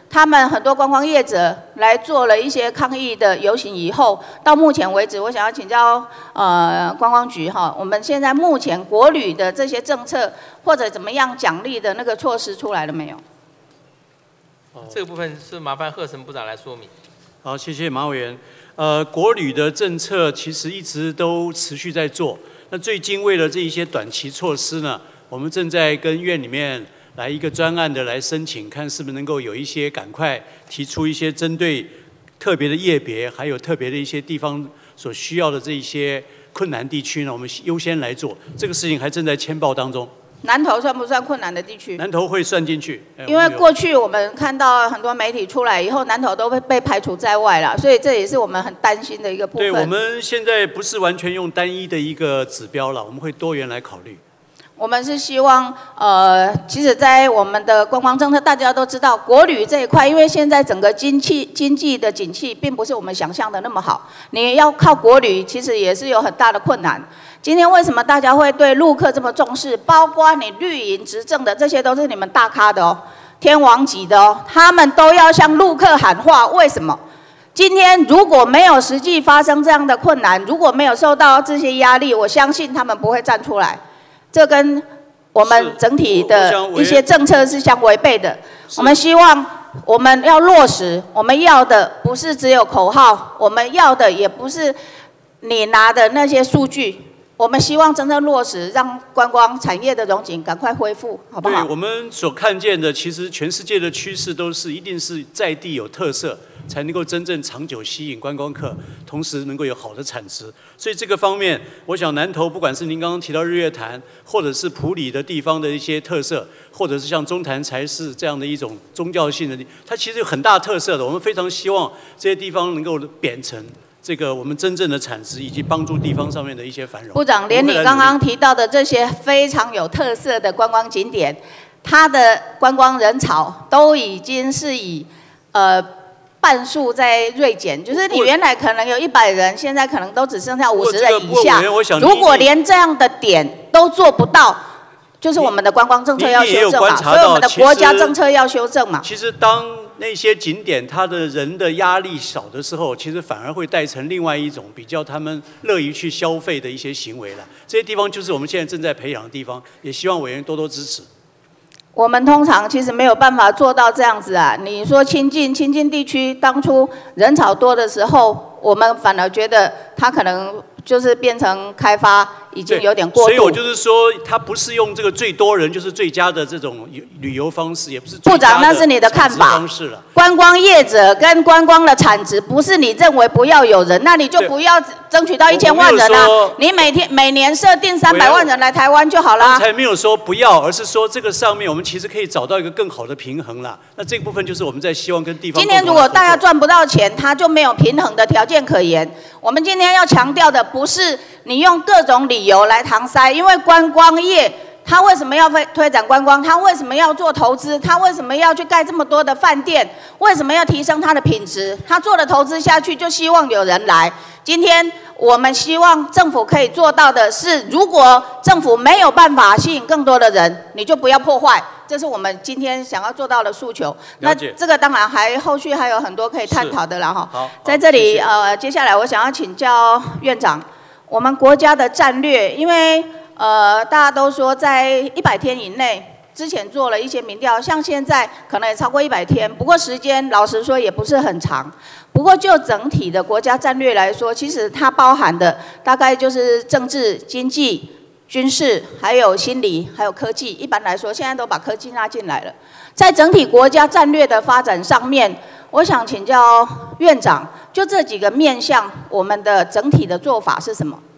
他们很多观光业者来做了一些抗议的游行以后，到目前为止，我想要请教呃观光局哈，我们现在目前国旅的这些政策或者怎么样奖励的那个措施出来了没有？ 这个部分是麻烦贺成部长来说明。 好，谢谢马委员。呃，国旅的政策其实一直都持续在做。那最近为了这一些短期措施呢，我们正在跟院里面来一个专案的来申请，看是不是能够有一些赶快提出一些针对特别的业别，还有特别的一些地方所需要的这一些困难地区呢，我们优先来做。这个事情还正在签报当中。 南投算不算困难的地区？ 南投会算进去， 因为过去我们看到很多媒体出来以后，南投都会被排除在外了，所以这也是我们很担心的一个部分。 对，我们现在不是完全用单一的一个指标了，我们会多元来考虑。 我们是希望，呃，其实，在我们的观光政策，大家都知道，国旅这一块，因为现在整个经济经济的景气，并不是我们想象的那么好。你要靠国旅，其实也是有很大的困难。今天为什么大家会对陆客这么重视？包括你绿营执政的，这些都是你们大咖的哦，天王级的哦，他们都要向陆客喊话。为什么？今天如果没有实际发生这样的困难，如果没有受到这些压力，我相信他们不会站出来。这跟我们整体的一些政策是相违背的。我们希望我们要落实，我们要的不是只有口号，我们要的也不是你拿的那些数据。我们希望真正落实，让观光产业的荣景赶快恢复，好不好？ 对，我们所看见的，其实全世界的趋势都是一定是在地有特色，才能够真正长久吸引观光客，同时能够有好的产值。所以这个方面，我想南投不管是您刚刚提到日月潭，或者是埔里的地方的一些特色，或者是像中坛财寺这样的一种宗教性的，它其实有很大特色的。我们非常希望这些地方能够变成这个我们真正的产值，以及帮助地方上面的一些繁荣。 部长，连你刚刚提到的这些非常有特色的观光景点，它的观光人潮都已经是以呃半数在锐减，就是你原来可能有一百人，现在可能都只剩下五十人以下。如果连这样的点都做不到，就是我们的观光政策要修正嘛，所以我们的国家政策要修正嘛。 其实当那些景点它的人的压力少的时候，其实反而会带成另外一种比较他们乐于去消费的一些行为了。这些地方就是我们现在正在培养的地方，也希望委员多多支持。 我们通常其实没有办法做到这样子啊。你说清境清境地区当初人潮多的时候，我们反而觉得它可能就是变成开发已经有点过度。 所以我就是说，它不是用这个最多人就是最佳的这种旅游方式，也不是最部长，那是你的看法。观光业者跟观光的产值，不是你认为不要有人，那你就不要争取到一千万人啊！你每天每年设定三百万人来台湾就好了。 刚才没有说不要，而是说这个上面我们其实可以找到一个更好的平衡啦。那这个部分就是我们在希望跟地方。 今天如果大家赚不到钱，他就没有平衡的条件可言。我们今天要强调的不是你用各种理由来搪塞，因为观光业它为什么要推展观光？它为什么要做投资？它为什么要去盖这么多的饭店？为什么要提升它的品质？它做的投资下去，就希望有人来。今天我们希望政府可以做到的是，如果政府没有办法吸引更多的人，你就不要破坏。这是我们今天想要做到的诉求。那这个当然还后续还有很多可以探讨的啦哈。 好， 在这里呃，接下来我想要请教院长，我们国家的战略，因为呃大家都说在一百天以内，之前做了一些民调，像现在可能也超过一百天，不过时间老实说也不是很长。不过就整体的国家战略来说，其实它包含的大概就是政治、经济、军事，还有心理，还有科技。一般来说，现在都把科技纳进来了。在整体国家战略的发展上面，我想请教院长，就这几个面向，我们的整体的做法是什么？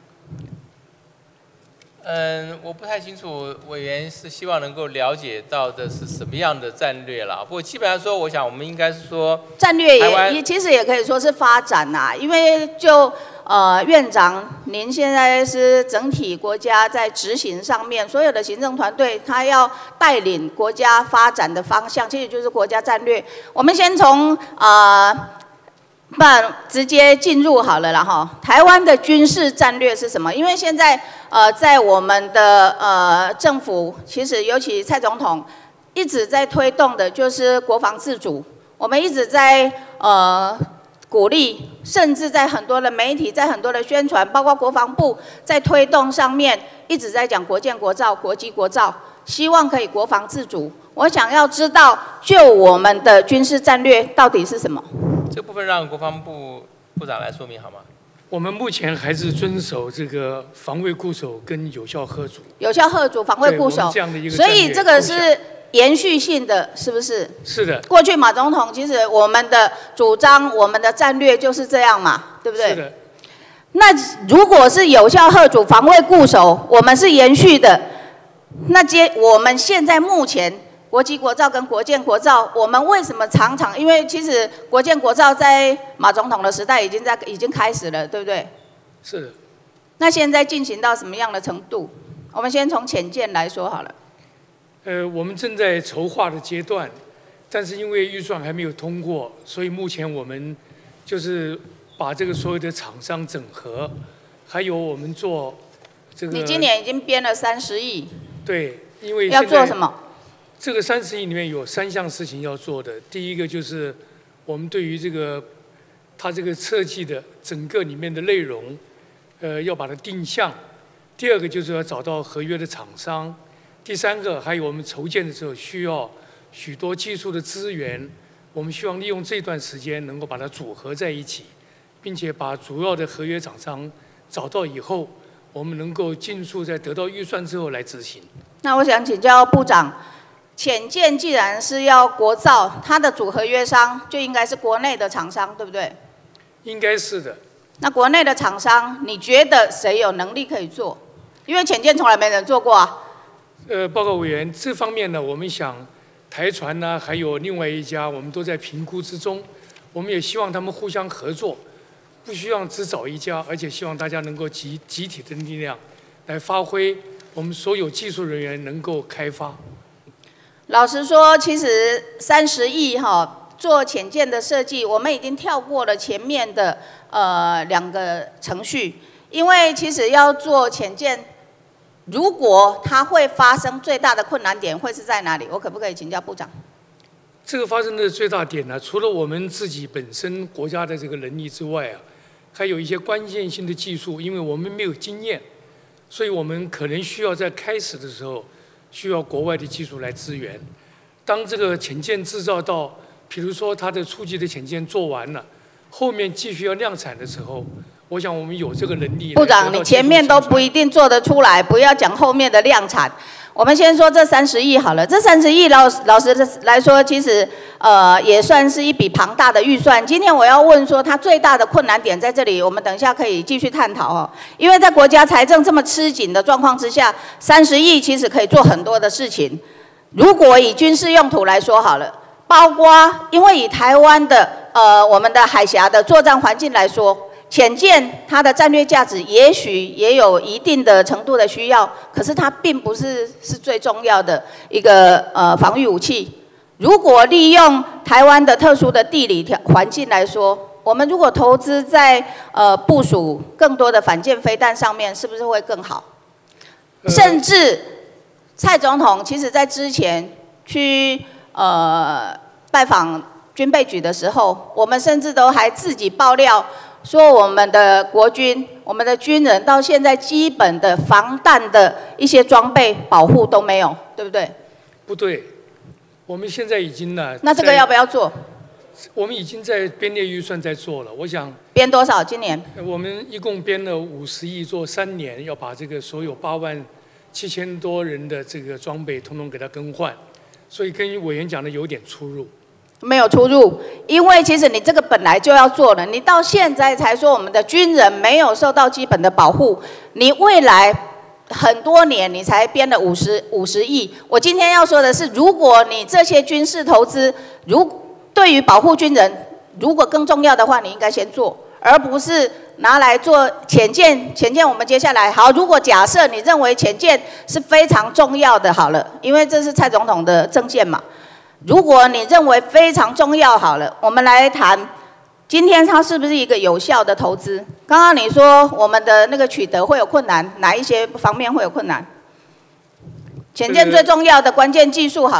嗯，我不太清楚委员是希望能够了解到的是什么样的战略啦。不过基本上说，我想我们应该是说， 战略也也其实也可以说是发展呐、啊，因为就呃院长您现在是整体国家在执行上面，所有的行政团队他要带领国家发展的方向，其实就是国家战略。我们先从呃。不然直接进入好了啦哈。台湾的军事战略是什么？因为现在呃，在我们的呃政府，其实尤其蔡总统一直在推动的就是国防自主，我们一直在呃鼓励，甚至在很多的媒体，在很多的宣传，包括国防部在推动上面一直在讲国建国造、国机国造，希望可以国防自主。我想要知道，就我们的军事战略到底是什么？ 这部分让国防部部长来说明好吗？ 我们目前还是遵守这个防卫固守跟有效嚇阻。 有效嚇阻，防卫固守。 这样的一个所以这个是延续性的，是不是？ 是的。 过去马总统其实我们的主张、我们的战略就是这样嘛，对不对？ 是的。 那如果是有效嚇阻、防卫固守，我们是延续的，那接我们现在目前。国机国造跟国建国造，我们为什么常常？因为其实国建国造在马总统的时代已经在已经开始了，对不对？ 是的。 那现在进行到什么样的程度？我们先从浅见来说好了。 呃，我们正在筹划的阶段，但是因为预算还没有通过，所以目前我们就是把这个所有的厂商整合，还有我们做这个。 你今年已经编了三十亿。 对，因为要做什么？ 这个三十亿里面有三项事情要做的，第一个就是我们对于这个它这个设计的整个里面的内容，呃，要把它定向；第二个就是要找到合约的厂商；第三个还有我们筹建的时候需要许多技术的资源，我们希望利用这段时间能够把它组合在一起，并且把主要的合约厂商找到以后，我们能够尽速在得到预算之后来执行。 那我想请教部长。浅见既然是要国造，它的主合约商就应该是国内的厂商，对不对？ 应该是的。 那国内的厂商，你觉得谁有能力可以做？因为浅见从来没人做过啊。 呃，报告委员，这方面呢，我们想台船呢，还有另外一家，我们都在评估之中。我们也希望他们互相合作，不希望只找一家，而且希望大家能够集集体的力量来发挥我们所有技术人员能够开发。 老实说，其实三十亿哈做浅见的设计，我们已经跳过了前面的呃两个程序，因为其实要做浅见，如果它会发生最大的困难点会是在哪里？我可不可以请教部长？ 这个发生的最大点呢，除了我们自己本身国家的这个能力之外啊，还有一些关键性的技术，因为我们没有经验，所以我们可能需要在开始的时候。需要国外的技术来支援。当这个潜舰制造到，比如说它的初级的潜舰做完了，后面继续要量产的时候，我想我们有这个能力。 部长，你前面都不一定做得出来，不要讲后面的量产。我们先说这三十亿好了，这三十亿老老实来说，其实呃也算是一笔庞大的预算。今天我要问说，它最大的困难点在这里，我们等一下可以继续探讨哦。因为在国家财政这么吃紧的状况之下，三十亿其实可以做很多的事情。如果以军事用途来说好了，包括因为以台湾的呃我们的海峡的作战环境来说。潜舰它的战略价值也许也有一定的程度的需要，可是它并不是是最重要的一个呃防御武器。如果利用台湾的特殊的地理条环境来说，我们如果投资在呃部署更多的反舰飞弹上面，是不是会更好？甚至蔡总统其实在之前去呃拜访军备局的时候，我们甚至都还自己爆料。说我们的国军、我们的军人到现在基本的防弹的一些装备保护都没有，对不对？ 不对，我们现在已经呢。 那这个要不要做？ 我们已经在编列预算在做了，我想。 编多少？今年？ 我们一共编了五十亿，做三年，要把这个所有八万七千多人的这个装备统统给它更换，所以跟委员讲的有点出入。 没有出入，因为其实你这个本来就要做了，你到现在才说我们的军人没有受到基本的保护，你未来很多年你才编了五十五十亿。我今天要说的是，如果你这些军事投资，如对于保护军人，如果更重要的话，你应该先做，而不是拿来做潜舰。潜舰我们接下来好，如果假设你认为潜舰是非常重要的，好了，因为这是蔡总统的政见嘛。如果你认为非常重要，好了，我们来谈，今天它是不是一个有效的投资？刚刚你说我们的那个取得会有困难，哪一些方面会有困难？潜舰最重要的关键技术，好，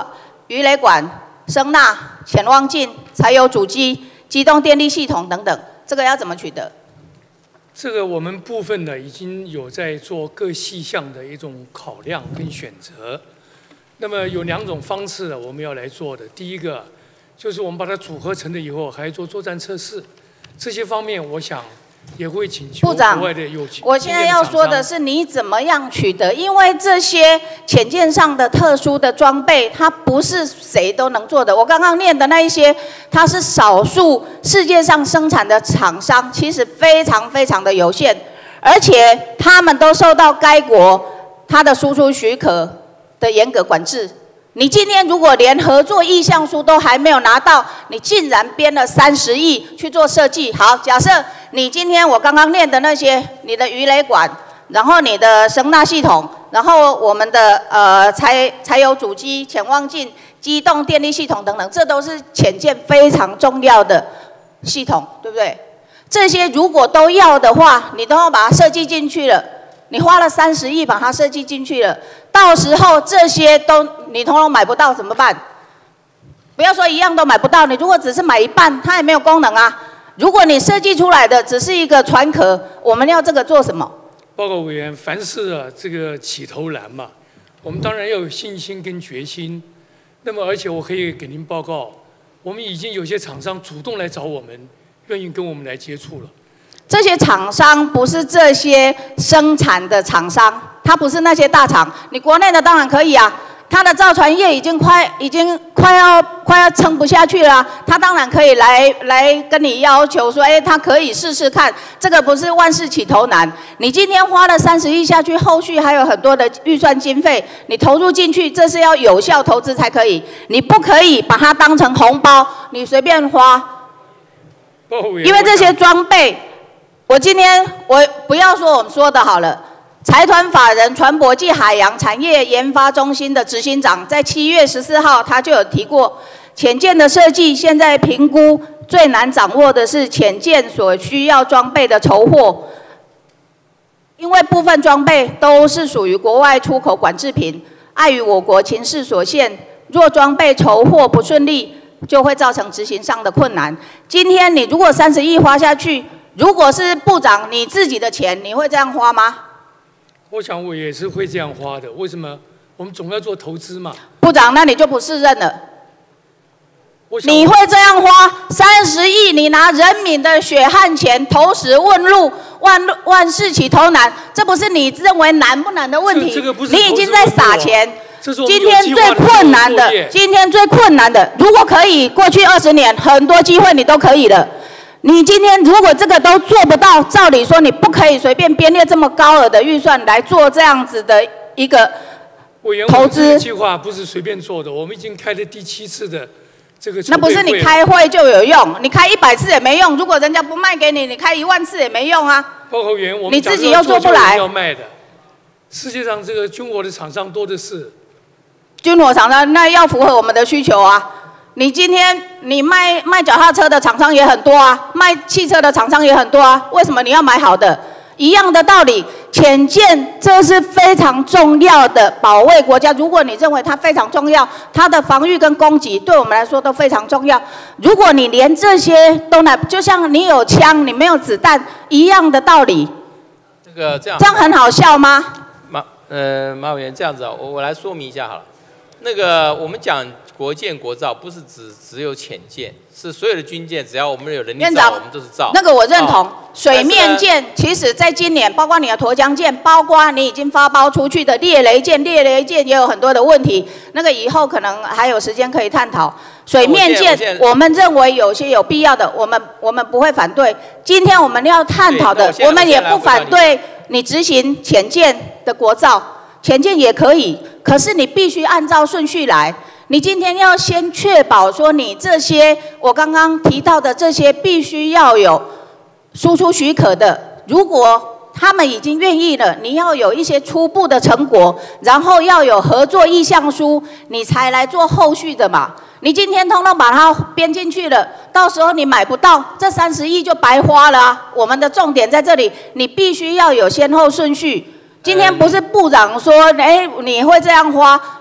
鱼雷管、声呐、潜望镜、柴油主机、机动电力系统等等，这个要怎么取得？ 这个我们部分呢已经有在做各细项的一种考量跟选择。那么有两种方式呢，我们要来做的。第一个就是我们把它组合成了以后，还做作战测试，这些方面我想也会请求国外的有经验的厂商。 我现在要说的是你怎么样取得，因为这些潜舰上的特殊的装备，它不是谁都能做的。我刚刚念的那一些，它是少数世界上生产的厂商，其实非常非常的有限，而且他们都受到该国它的输出许可的严格管制。你今天如果连合作意向书都还没有拿到，你竟然编了三十亿去做设计。好，假设你今天我刚刚念的那些，你的鱼雷管，然后你的声呐系统，然后我们的呃柴柴油主机、潜望镜、机动电力系统等等，这都是潜舰非常重要的系统，对不对？这些如果都要的话，你都要把它设计进去了。你花了三十亿把它设计进去了，到时候这些都你通通买不到怎么办？不要说一样都买不到，你如果只是买一半，它也没有功能啊。如果你设计出来的只是一个船壳，我们要这个做什么？ 报告委员，凡事啊这个起头难嘛，我们当然要有信心跟决心。那么而且我可以给您报告，我们已经有些厂商主动来找我们，愿意跟我们来接触了。 这些厂商不是这些生产的厂商，它不是那些大厂。你国内的当然可以啊，它的造船业已经快已经快要快要撑不下去了，它当然可以来来跟你要求说，哎，它可以试试看。这个不是万事起头难。你今天花了三十亿下去，后续还有很多的预算经费，你投入进去，这是要有效投资才可以。你不可以把它当成红包，你随便花。因为这些装备。我今天我不要说我们说的好了，财团法人船舶暨海洋产业研发中心的执行长在七月十四号他就有提过，潜舰的设计现在评估最难掌握的是潜舰所需要装备的筹货，因为部分装备都是属于国外出口管制品，碍于我国情势所限，若装备筹货不顺利，就会造成执行上的困难。今天你如果三十亿花下去，如果是部长你自己的钱，你会这样花吗？ 我想我也是会这样花的。为什么？我们总要做投资嘛。 部长，那你就不是任了。你会这样花三十亿？你拿人民的血汗钱投石问路，万万事起头难，这不是你认为难不难的问题？ 这个不是你已经在撒钱。 这是我们今天最困难的，今天最困难的，如果可以，过去二十年很多机会你都可以了。你今天如果这个都做不到，照理说你不可以随便编列这么高额的预算来做这样子的一个投资计划，不是随便做的。我们已经开了第七次的这个。 那不是你开会就有用，你开一百次也没用。如果人家不卖给你，你开一万次也没用啊。 报告员，我们你自己又做不来。 要卖的，世界上这个军火的厂商多的是。 军火厂商那要符合我们的需求啊。你今天你卖卖脚踏车的厂商也很多啊，卖汽车的厂商也很多啊，为什么你要买好的？一样的道理，潜舰这是非常重要的保卫国家。如果你认为它非常重要，它的防御跟攻击对我们来说都非常重要。如果你连这些都拿，就像你有枪你没有子弹一样的道理。 这个这样。 这样很好笑吗？ 马呃马委员这样子啊，我我来说明一下好了。那个我们讲国建国造，不是只只有潜舰，是所有的军舰，只要我们有能力造，我们都是造。 那个我认同。哦、水面舰其实在今年，包括你的沱江舰，包括你已经发包出去的猎雷舰，猎雷舰也有很多的问题。那个以后可能还有时间可以探讨。水面舰，我们认为有些有必要的，我们我们不会反对。今天我们要探讨的，我们也不反对你执行潜舰的国造。潜舰也可以，可是你必须按照顺序来。你今天要先确保说，你这些我刚刚提到的这些必须要有输出许可的。如果他们已经愿意了，你要有一些初步的成果，然后要有合作意向书，你才来做后续的嘛。你今天通通把它编进去了，到时候你买不到，这三十亿就白花了啊。我们的重点在这里，你必须要有先后顺序。今天不是部长说，哎，你会这样花，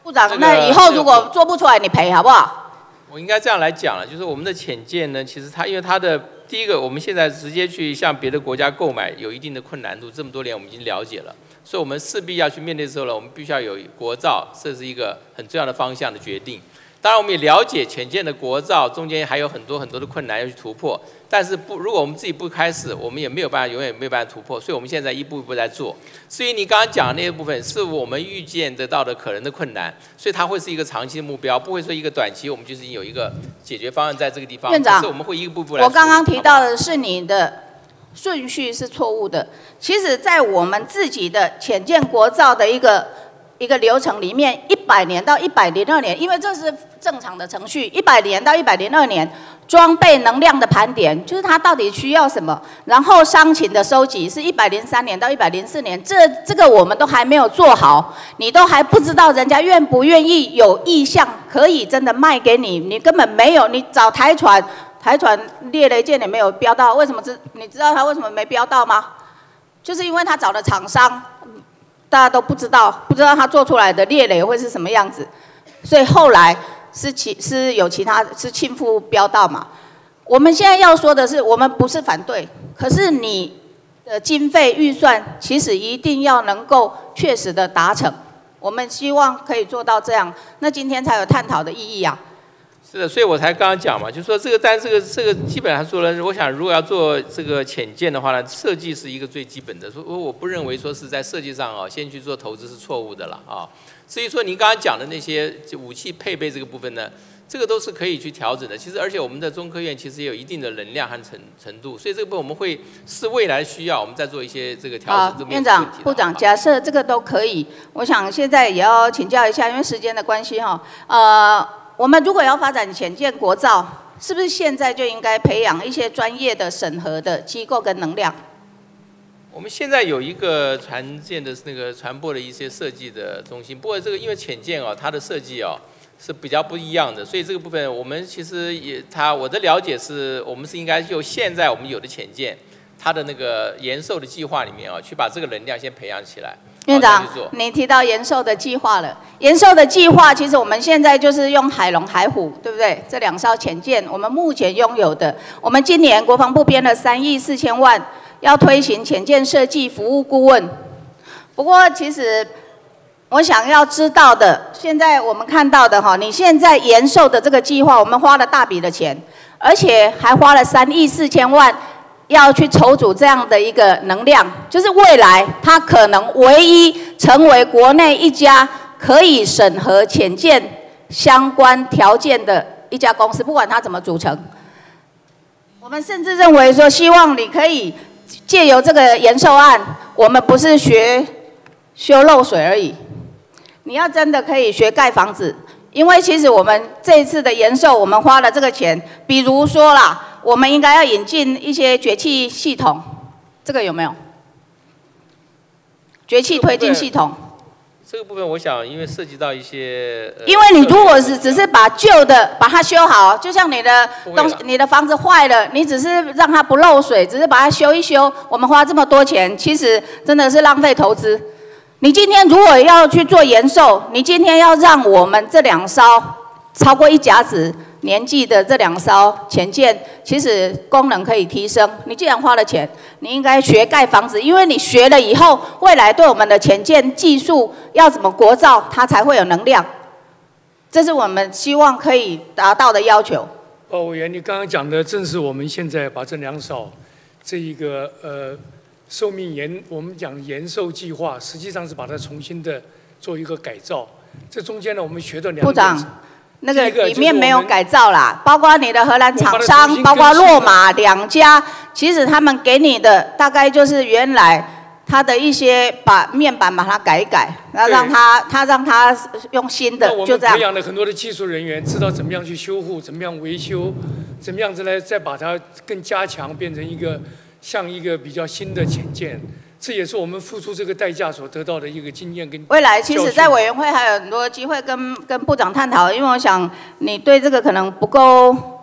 部长，那以后如果做不出来，你赔好不好？ 我应该这样来讲了，就是我们的潜舰呢，其实它因为它的第一个，我们现在直接去向别的国家购买有一定的困难度，这么多年我们已经了解了，所以我们势必要去面对之后呢，我们必须要有国造，这是一个很重要的方向的决定。当然，我们也了解潜舰的国造中间还有很多很多的困难要去突破，但是不，如果我们自己不开始，我们也没有办法，永远没有办法突破。所以我们现在一步一步在做。至于你刚刚讲的那些部分，是我们预见得到的可能的困难，所以它会是一个长期的目标，不会说一个短期我们就是有一个解决方案在这个地方。 院长， 是我们会一步步来。 我刚刚提到的是你的顺序是错误的。其实，在我们自己的潜舰国造的一个一个流程里面，一百年到一百零二年，因为这是正常的程序，一百年到一百零二年，装备能量的盘点，就是它到底需要什么，然后商勤的收集是一百零三年到一百零四年，这这个我们都还没有做好，你都还不知道人家愿不愿意有意向可以真的卖给你，你根本没有，你找台船，台船猎雷舰也没有标到，为什么知你知道他为什么没标到吗？就是因为他找的厂商，大家都不知道，不知道他做出来的猎雷会是什么样子，所以后来是其是有其他是亲赴标到嘛。我们现在要说的是，我们不是反对，可是你的经费预算其实一定要能够确实的达成，我们希望可以做到这样，那今天才有探讨的意义啊。 是的，所以我才刚刚讲嘛，就是说这个，但这个这个基本上说呢，我想如果要做这个潜舰的话呢，设计是一个最基本的。说我不认为说是在设计上啊，先去做投资是错误的了啊。至于说您刚刚讲的那些武器配备这个部分呢，这个都是可以去调整的。其实而且我们的中科院其实也有一定的能量和程程度，所以这个部分我们会视未来的需要，我们再做一些这个调整。 院长、部长，假设这个都可以，我想现在也要请教一下，因为时间的关系哈，呃。我们如果要发展潜舰国造，是不是现在就应该培养一些专业的审核的机构跟能量？ 我们现在有一个船舰的那个船舶的一些设计的中心，不过这个因为潜舰哦，它的设计哦是比较不一样的，所以这个部分我们其实也，它我的了解是我们是应该就现在我们有的潜舰，它的那个延寿的计划里面哦，去把这个能量先培养起来。 院长，你提到延寿的计划了。延寿的计划，其实我们现在就是用海龙、海虎，对不对？这两艘潜舰，我们目前拥有的。我们今年国防部编了三亿四千万，要推行潜舰设计服务顾问。不过，其实我想要知道的，现在我们看到的哈，你现在延寿的这个计划，我们花了大笔的钱，而且还花了三亿四千万。要去筹组这样的一个能量，就是未来它可能唯一成为国内一家可以审核潜舰相关条件的一家公司，不管它怎么组成。我们甚至认为说，希望你可以借由这个延寿案，我们不是学修漏水而已，你要真的可以学盖房子。因为其实我们这一次的延寿，我们花了这个钱，比如说啦。我们应该要引进一些决气系统，这个有没有？决气推进系统。 这个部分我想，因为涉及到一些。 因为你如果是只是把旧的把它修好，就像你的东西，你的房子坏了，你只是让它不漏水，只是把它修一修，我们花这么多钱，其实真的是浪费投资。你今天如果要去做延寿，你今天要让我们这两艘超过一甲子。年纪的这两艘潜舰，其实功能可以提升。你既然花了钱，你应该学盖房子，因为你学了以后，未来对我们的潜舰技术要怎么国造，它才会有能量。这是我们希望可以达到的要求。 哦，委员，你刚刚讲的正是我们现在把这两艘这一个呃寿命延，我们讲延寿计划，实际上是把它重新的做一个改造。这中间呢，我们学的两部长。那个里面没有改造啦，包括你的荷兰厂商，包括洛马两家，其实他们给你的大概就是原来他的一些把面板把它改一改，然后让他他让他用新的，就这样。 我们培养了很多的技术人员，知道怎么样去修护，怎么样维修，怎么样子来再把它更加强，变成一个像一个比较新的潜舰。这也是我们付出这个代价所得到的一个经验跟。 未来其实，在委员会还有很多机会跟跟部长探讨，因为我想你对这个可能不够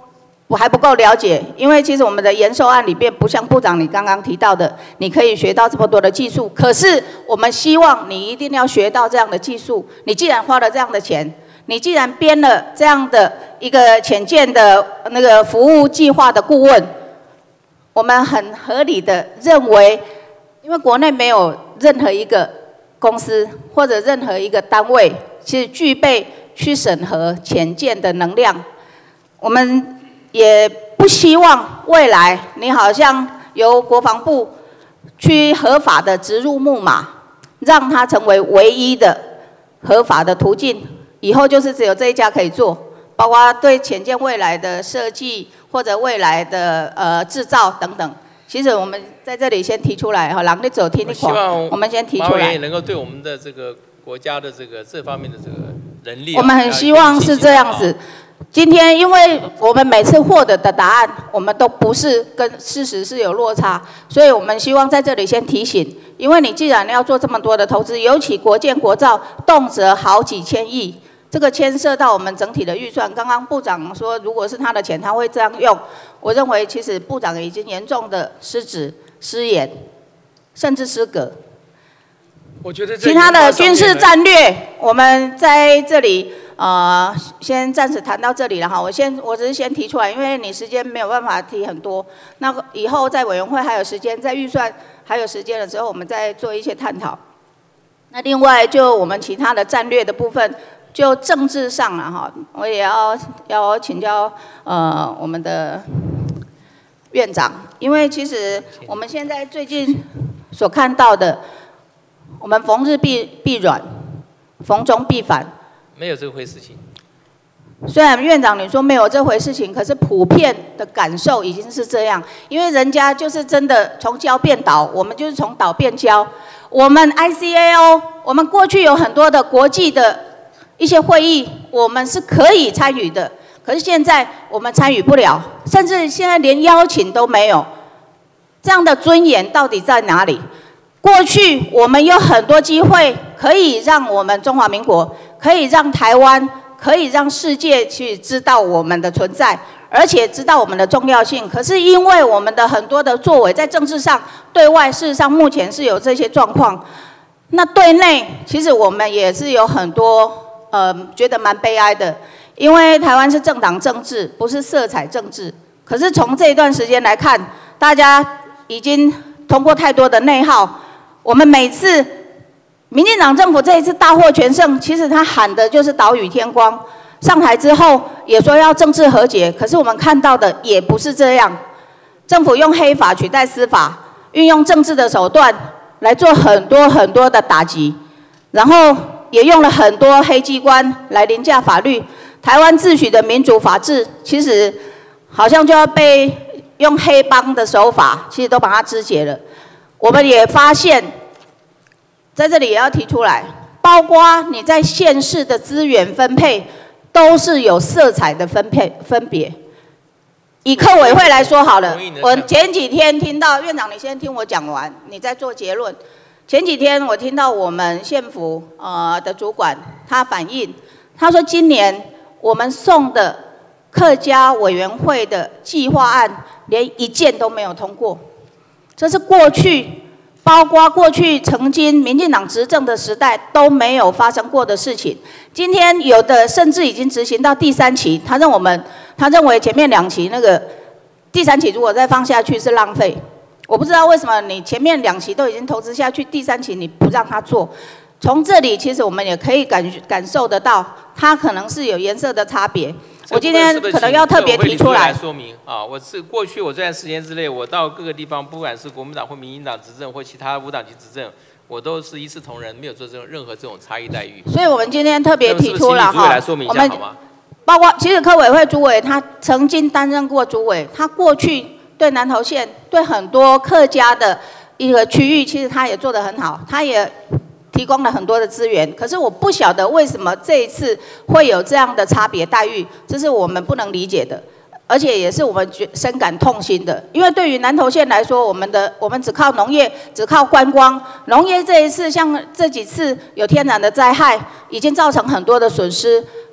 我还不够了解，因为其实我们的延寿案里面不像部长你刚刚提到的，你可以学到这么多的技术。可是我们希望你一定要学到这样的技术。你既然花了这样的钱，你既然编了这样的一个潜舰的那个服务计划的顾问，我们很合理的认为，因为国内没有任何一个公司或者任何一个单位，其实具备去审核潜舰的能量，我们。也不希望未来你好像由国防部去合法的植入木马，让它成为唯一的合法的途径，以后就是只有这一家可以做，包括对潜舰未来的设计或者未来的呃制造等等。其实我们在这里先提出来哈，狼的走听你广，我们先提出来。 马委员也能够对我们的这个国家的这个这方面的这个人力、啊， 我们很希望是这样子。今天，因为我们每次获得的答案，我们都不是跟事实是有落差，所以我们希望在这里先提醒，因为你既然要做这么多的投资，尤其国建国造，动辄好几千亿，这个牵涉到我们整体的预算。刚刚部长说，如果是他的钱，他会这样用，我认为其实部长已经严重的失职、失言，甚至失格。 我觉得其他的军事战略，我们在这里。呃，先暂时谈到这里了哈。我先，我只是先提出来，因为你时间没有办法提很多。那以后在委员会还有时间，在预算还有时间的时候，我们再做一些探讨。那另外，就我们其他的战略的部分，就政治上了哈，我也要要请教呃我们的院长，因为其实我们现在最近所看到的，我们逢日必必软，逢中必反。 没有这回事情。 虽然院长你说没有这回事情，可是普遍的感受已经是这样，因为人家就是真的从礁变岛，我们就是从岛变礁。我们 I C A O， 我们过去有很多的国际的一些会议，我们是可以参与的，可是现在我们参与不了，甚至现在连邀请都没有。这样的尊严到底在哪里？过去我们有很多机会可以让我们中华民国，可以让台湾，可以让世界去知道我们的存在，而且知道我们的重要性。可是因为我们的很多的作为，在政治上、对外，事实上目前是有这些状况。那对内，其实我们也是有很多呃，觉得蛮悲哀的，因为台湾是政党政治，不是色彩政治。可是从这一段时间来看，大家已经通过太多的内耗。我们每次民进党政府这一次大获全胜，其实他喊的就是岛屿天光。上台之后也说要政治和解，可是我们看到的也不是这样。政府用黑法取代司法，运用政治的手段来做很多很多的打击，然后也用了很多黑机关来凌驾法律。台湾自诩的民主法治，其实好像就要被用黑帮的手法，其实都把它肢解了。我们也发现，在这里也要提出来，包括你在县市的资源分配，都是有色彩的分配分别。以客委会来说好了，我前几天听到院长，你先听我讲完，你再做结论。前几天我听到我们县府呃的主管他反映，他说今年我们送的客家委员会的计划案，连一件都没有通过。这是过去，包括过去曾经民进党执政的时代都没有发生过的事情。今天有的甚至已经执行到第三期，他认我们，他认为前面两期那个第三期如果再放下去是浪费。我不知道为什么你前面两期都已经投资下去，第三期你不让他做。从这里其实我们也可以感感受得到，它可能是有颜色的差别。我今天可能要特别提出来说明啊，我是过去我这段时间之内，我到各个地方，不管是国民党或民进党执政或其他无党籍执政，我都是一视同仁，没有做这种任何这种差异待遇。 所以我们今天特别提出了哈， 我们包括其实科委会主委他曾经担任过主委，他过去对南投县对很多客家的一个区域，其实他也做得很好，他也提供了很多的资源，可是我不晓得为什么这一次会有这样的差别待遇，这是我们不能理解的，而且也是我们觉深感痛心的。因为对于南投县来说，我们的我们只靠农业，只靠观光，农业这一次像这几次有天然的灾害，已经造成很多的损失。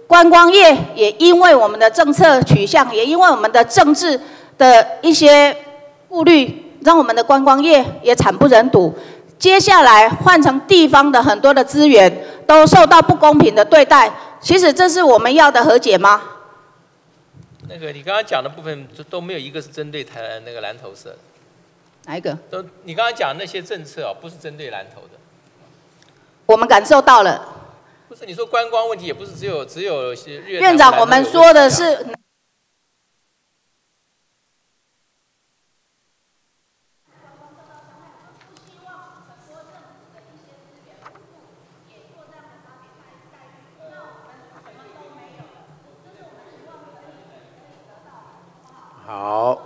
观光业也因为我们的政策取向，也因为我们的政治的一些顾虑，让我们的观光业也惨不忍睹。接下来换成地方的很多的资源都受到不公平的对待，其实这是我们要的和解吗？ 那个你刚刚讲的部分都没有一个是针对台南那个南投社的。 哪一个？ 都你刚刚讲的那些政策哦，不是针对南投的。 我们感受到了。 不是你说观光问题，也不是只有只有日月潭院长，我们说的是。 好。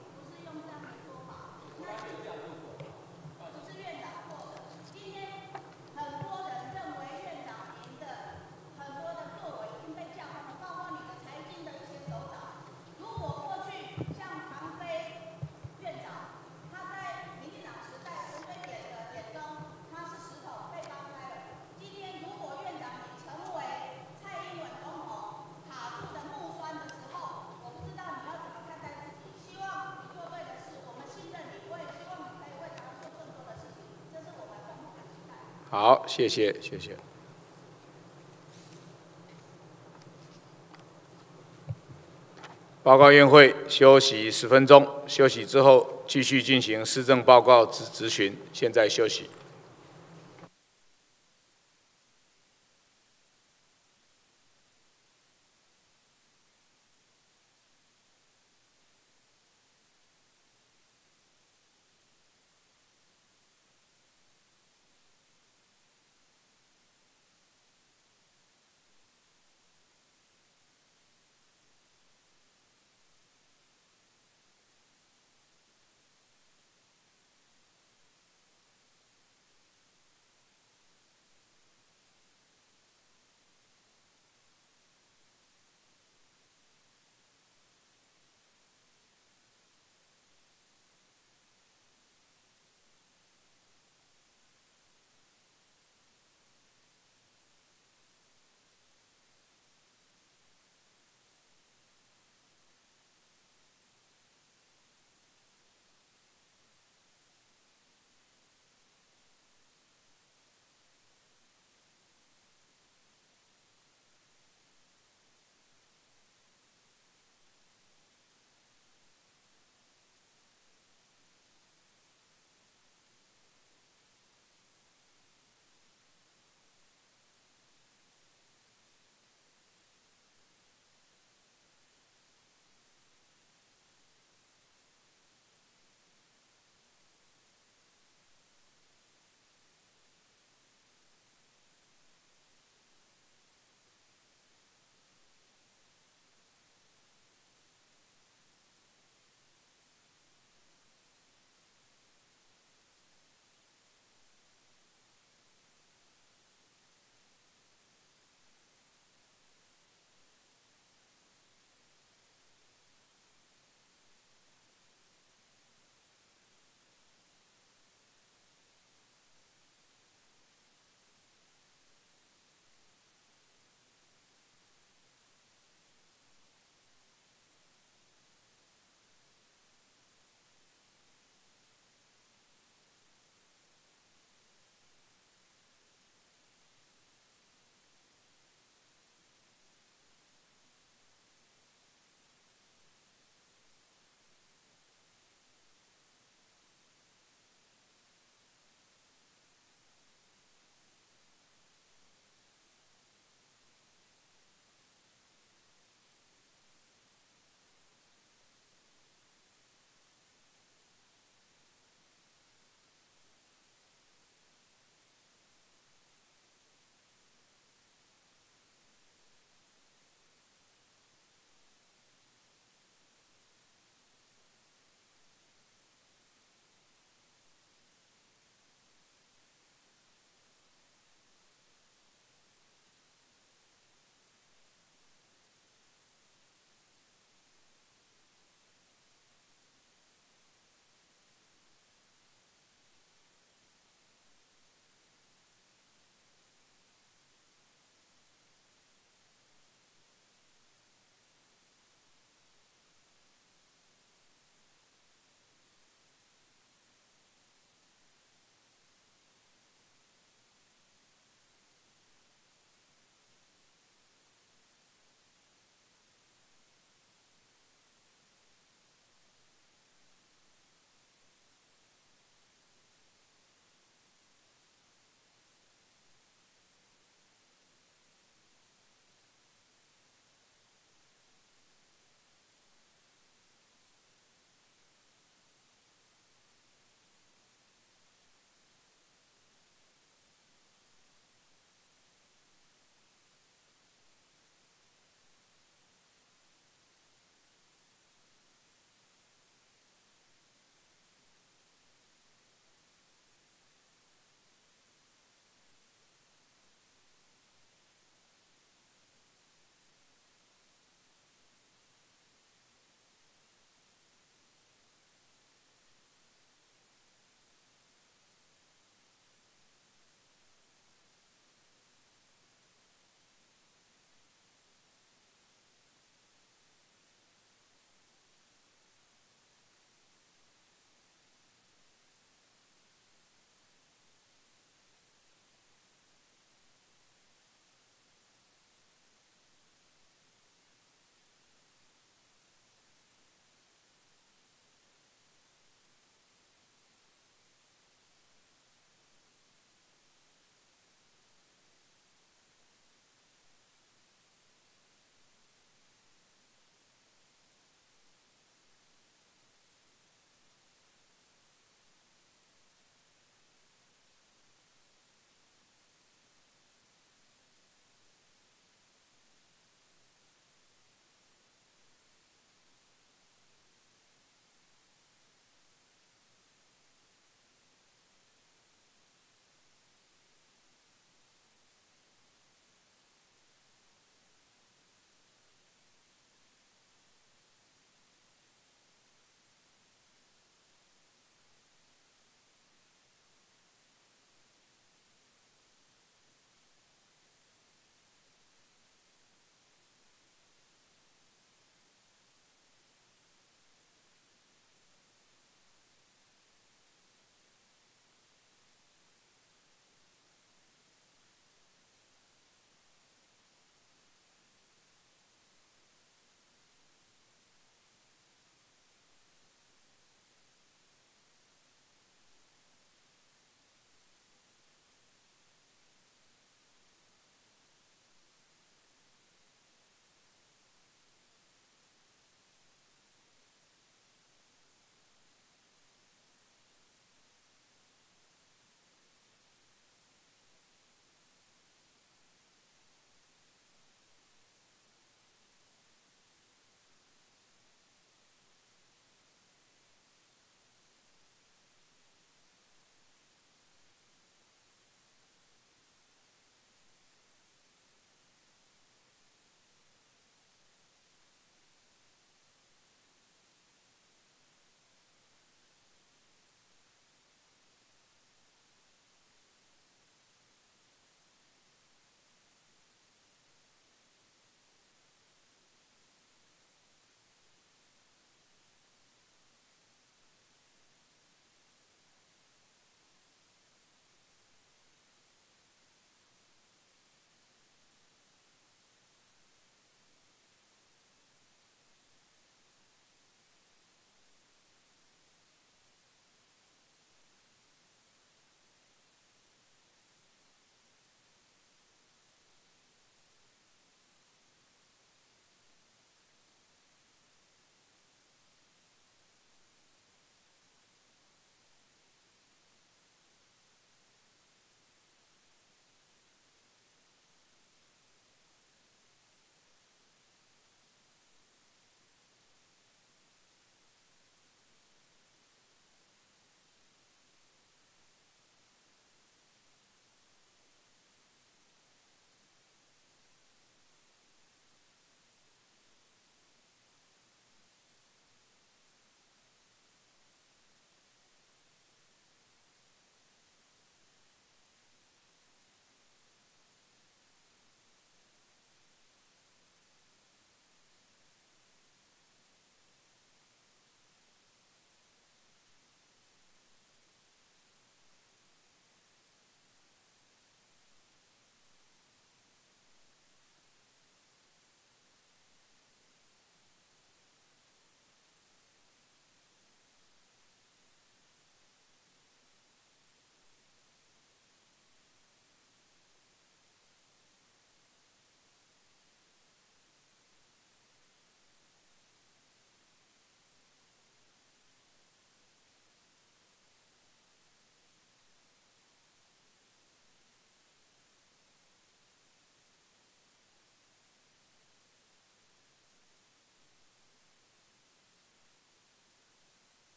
好，谢谢，谢谢。报告院会休息十分钟，休息之后继续进行施政报告之质询。现在休息。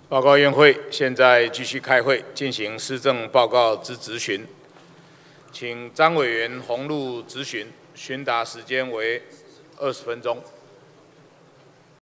报告院会，现在继续开会，进行施政报告之质询。请张委员宏入质询，询答时间为二十分钟。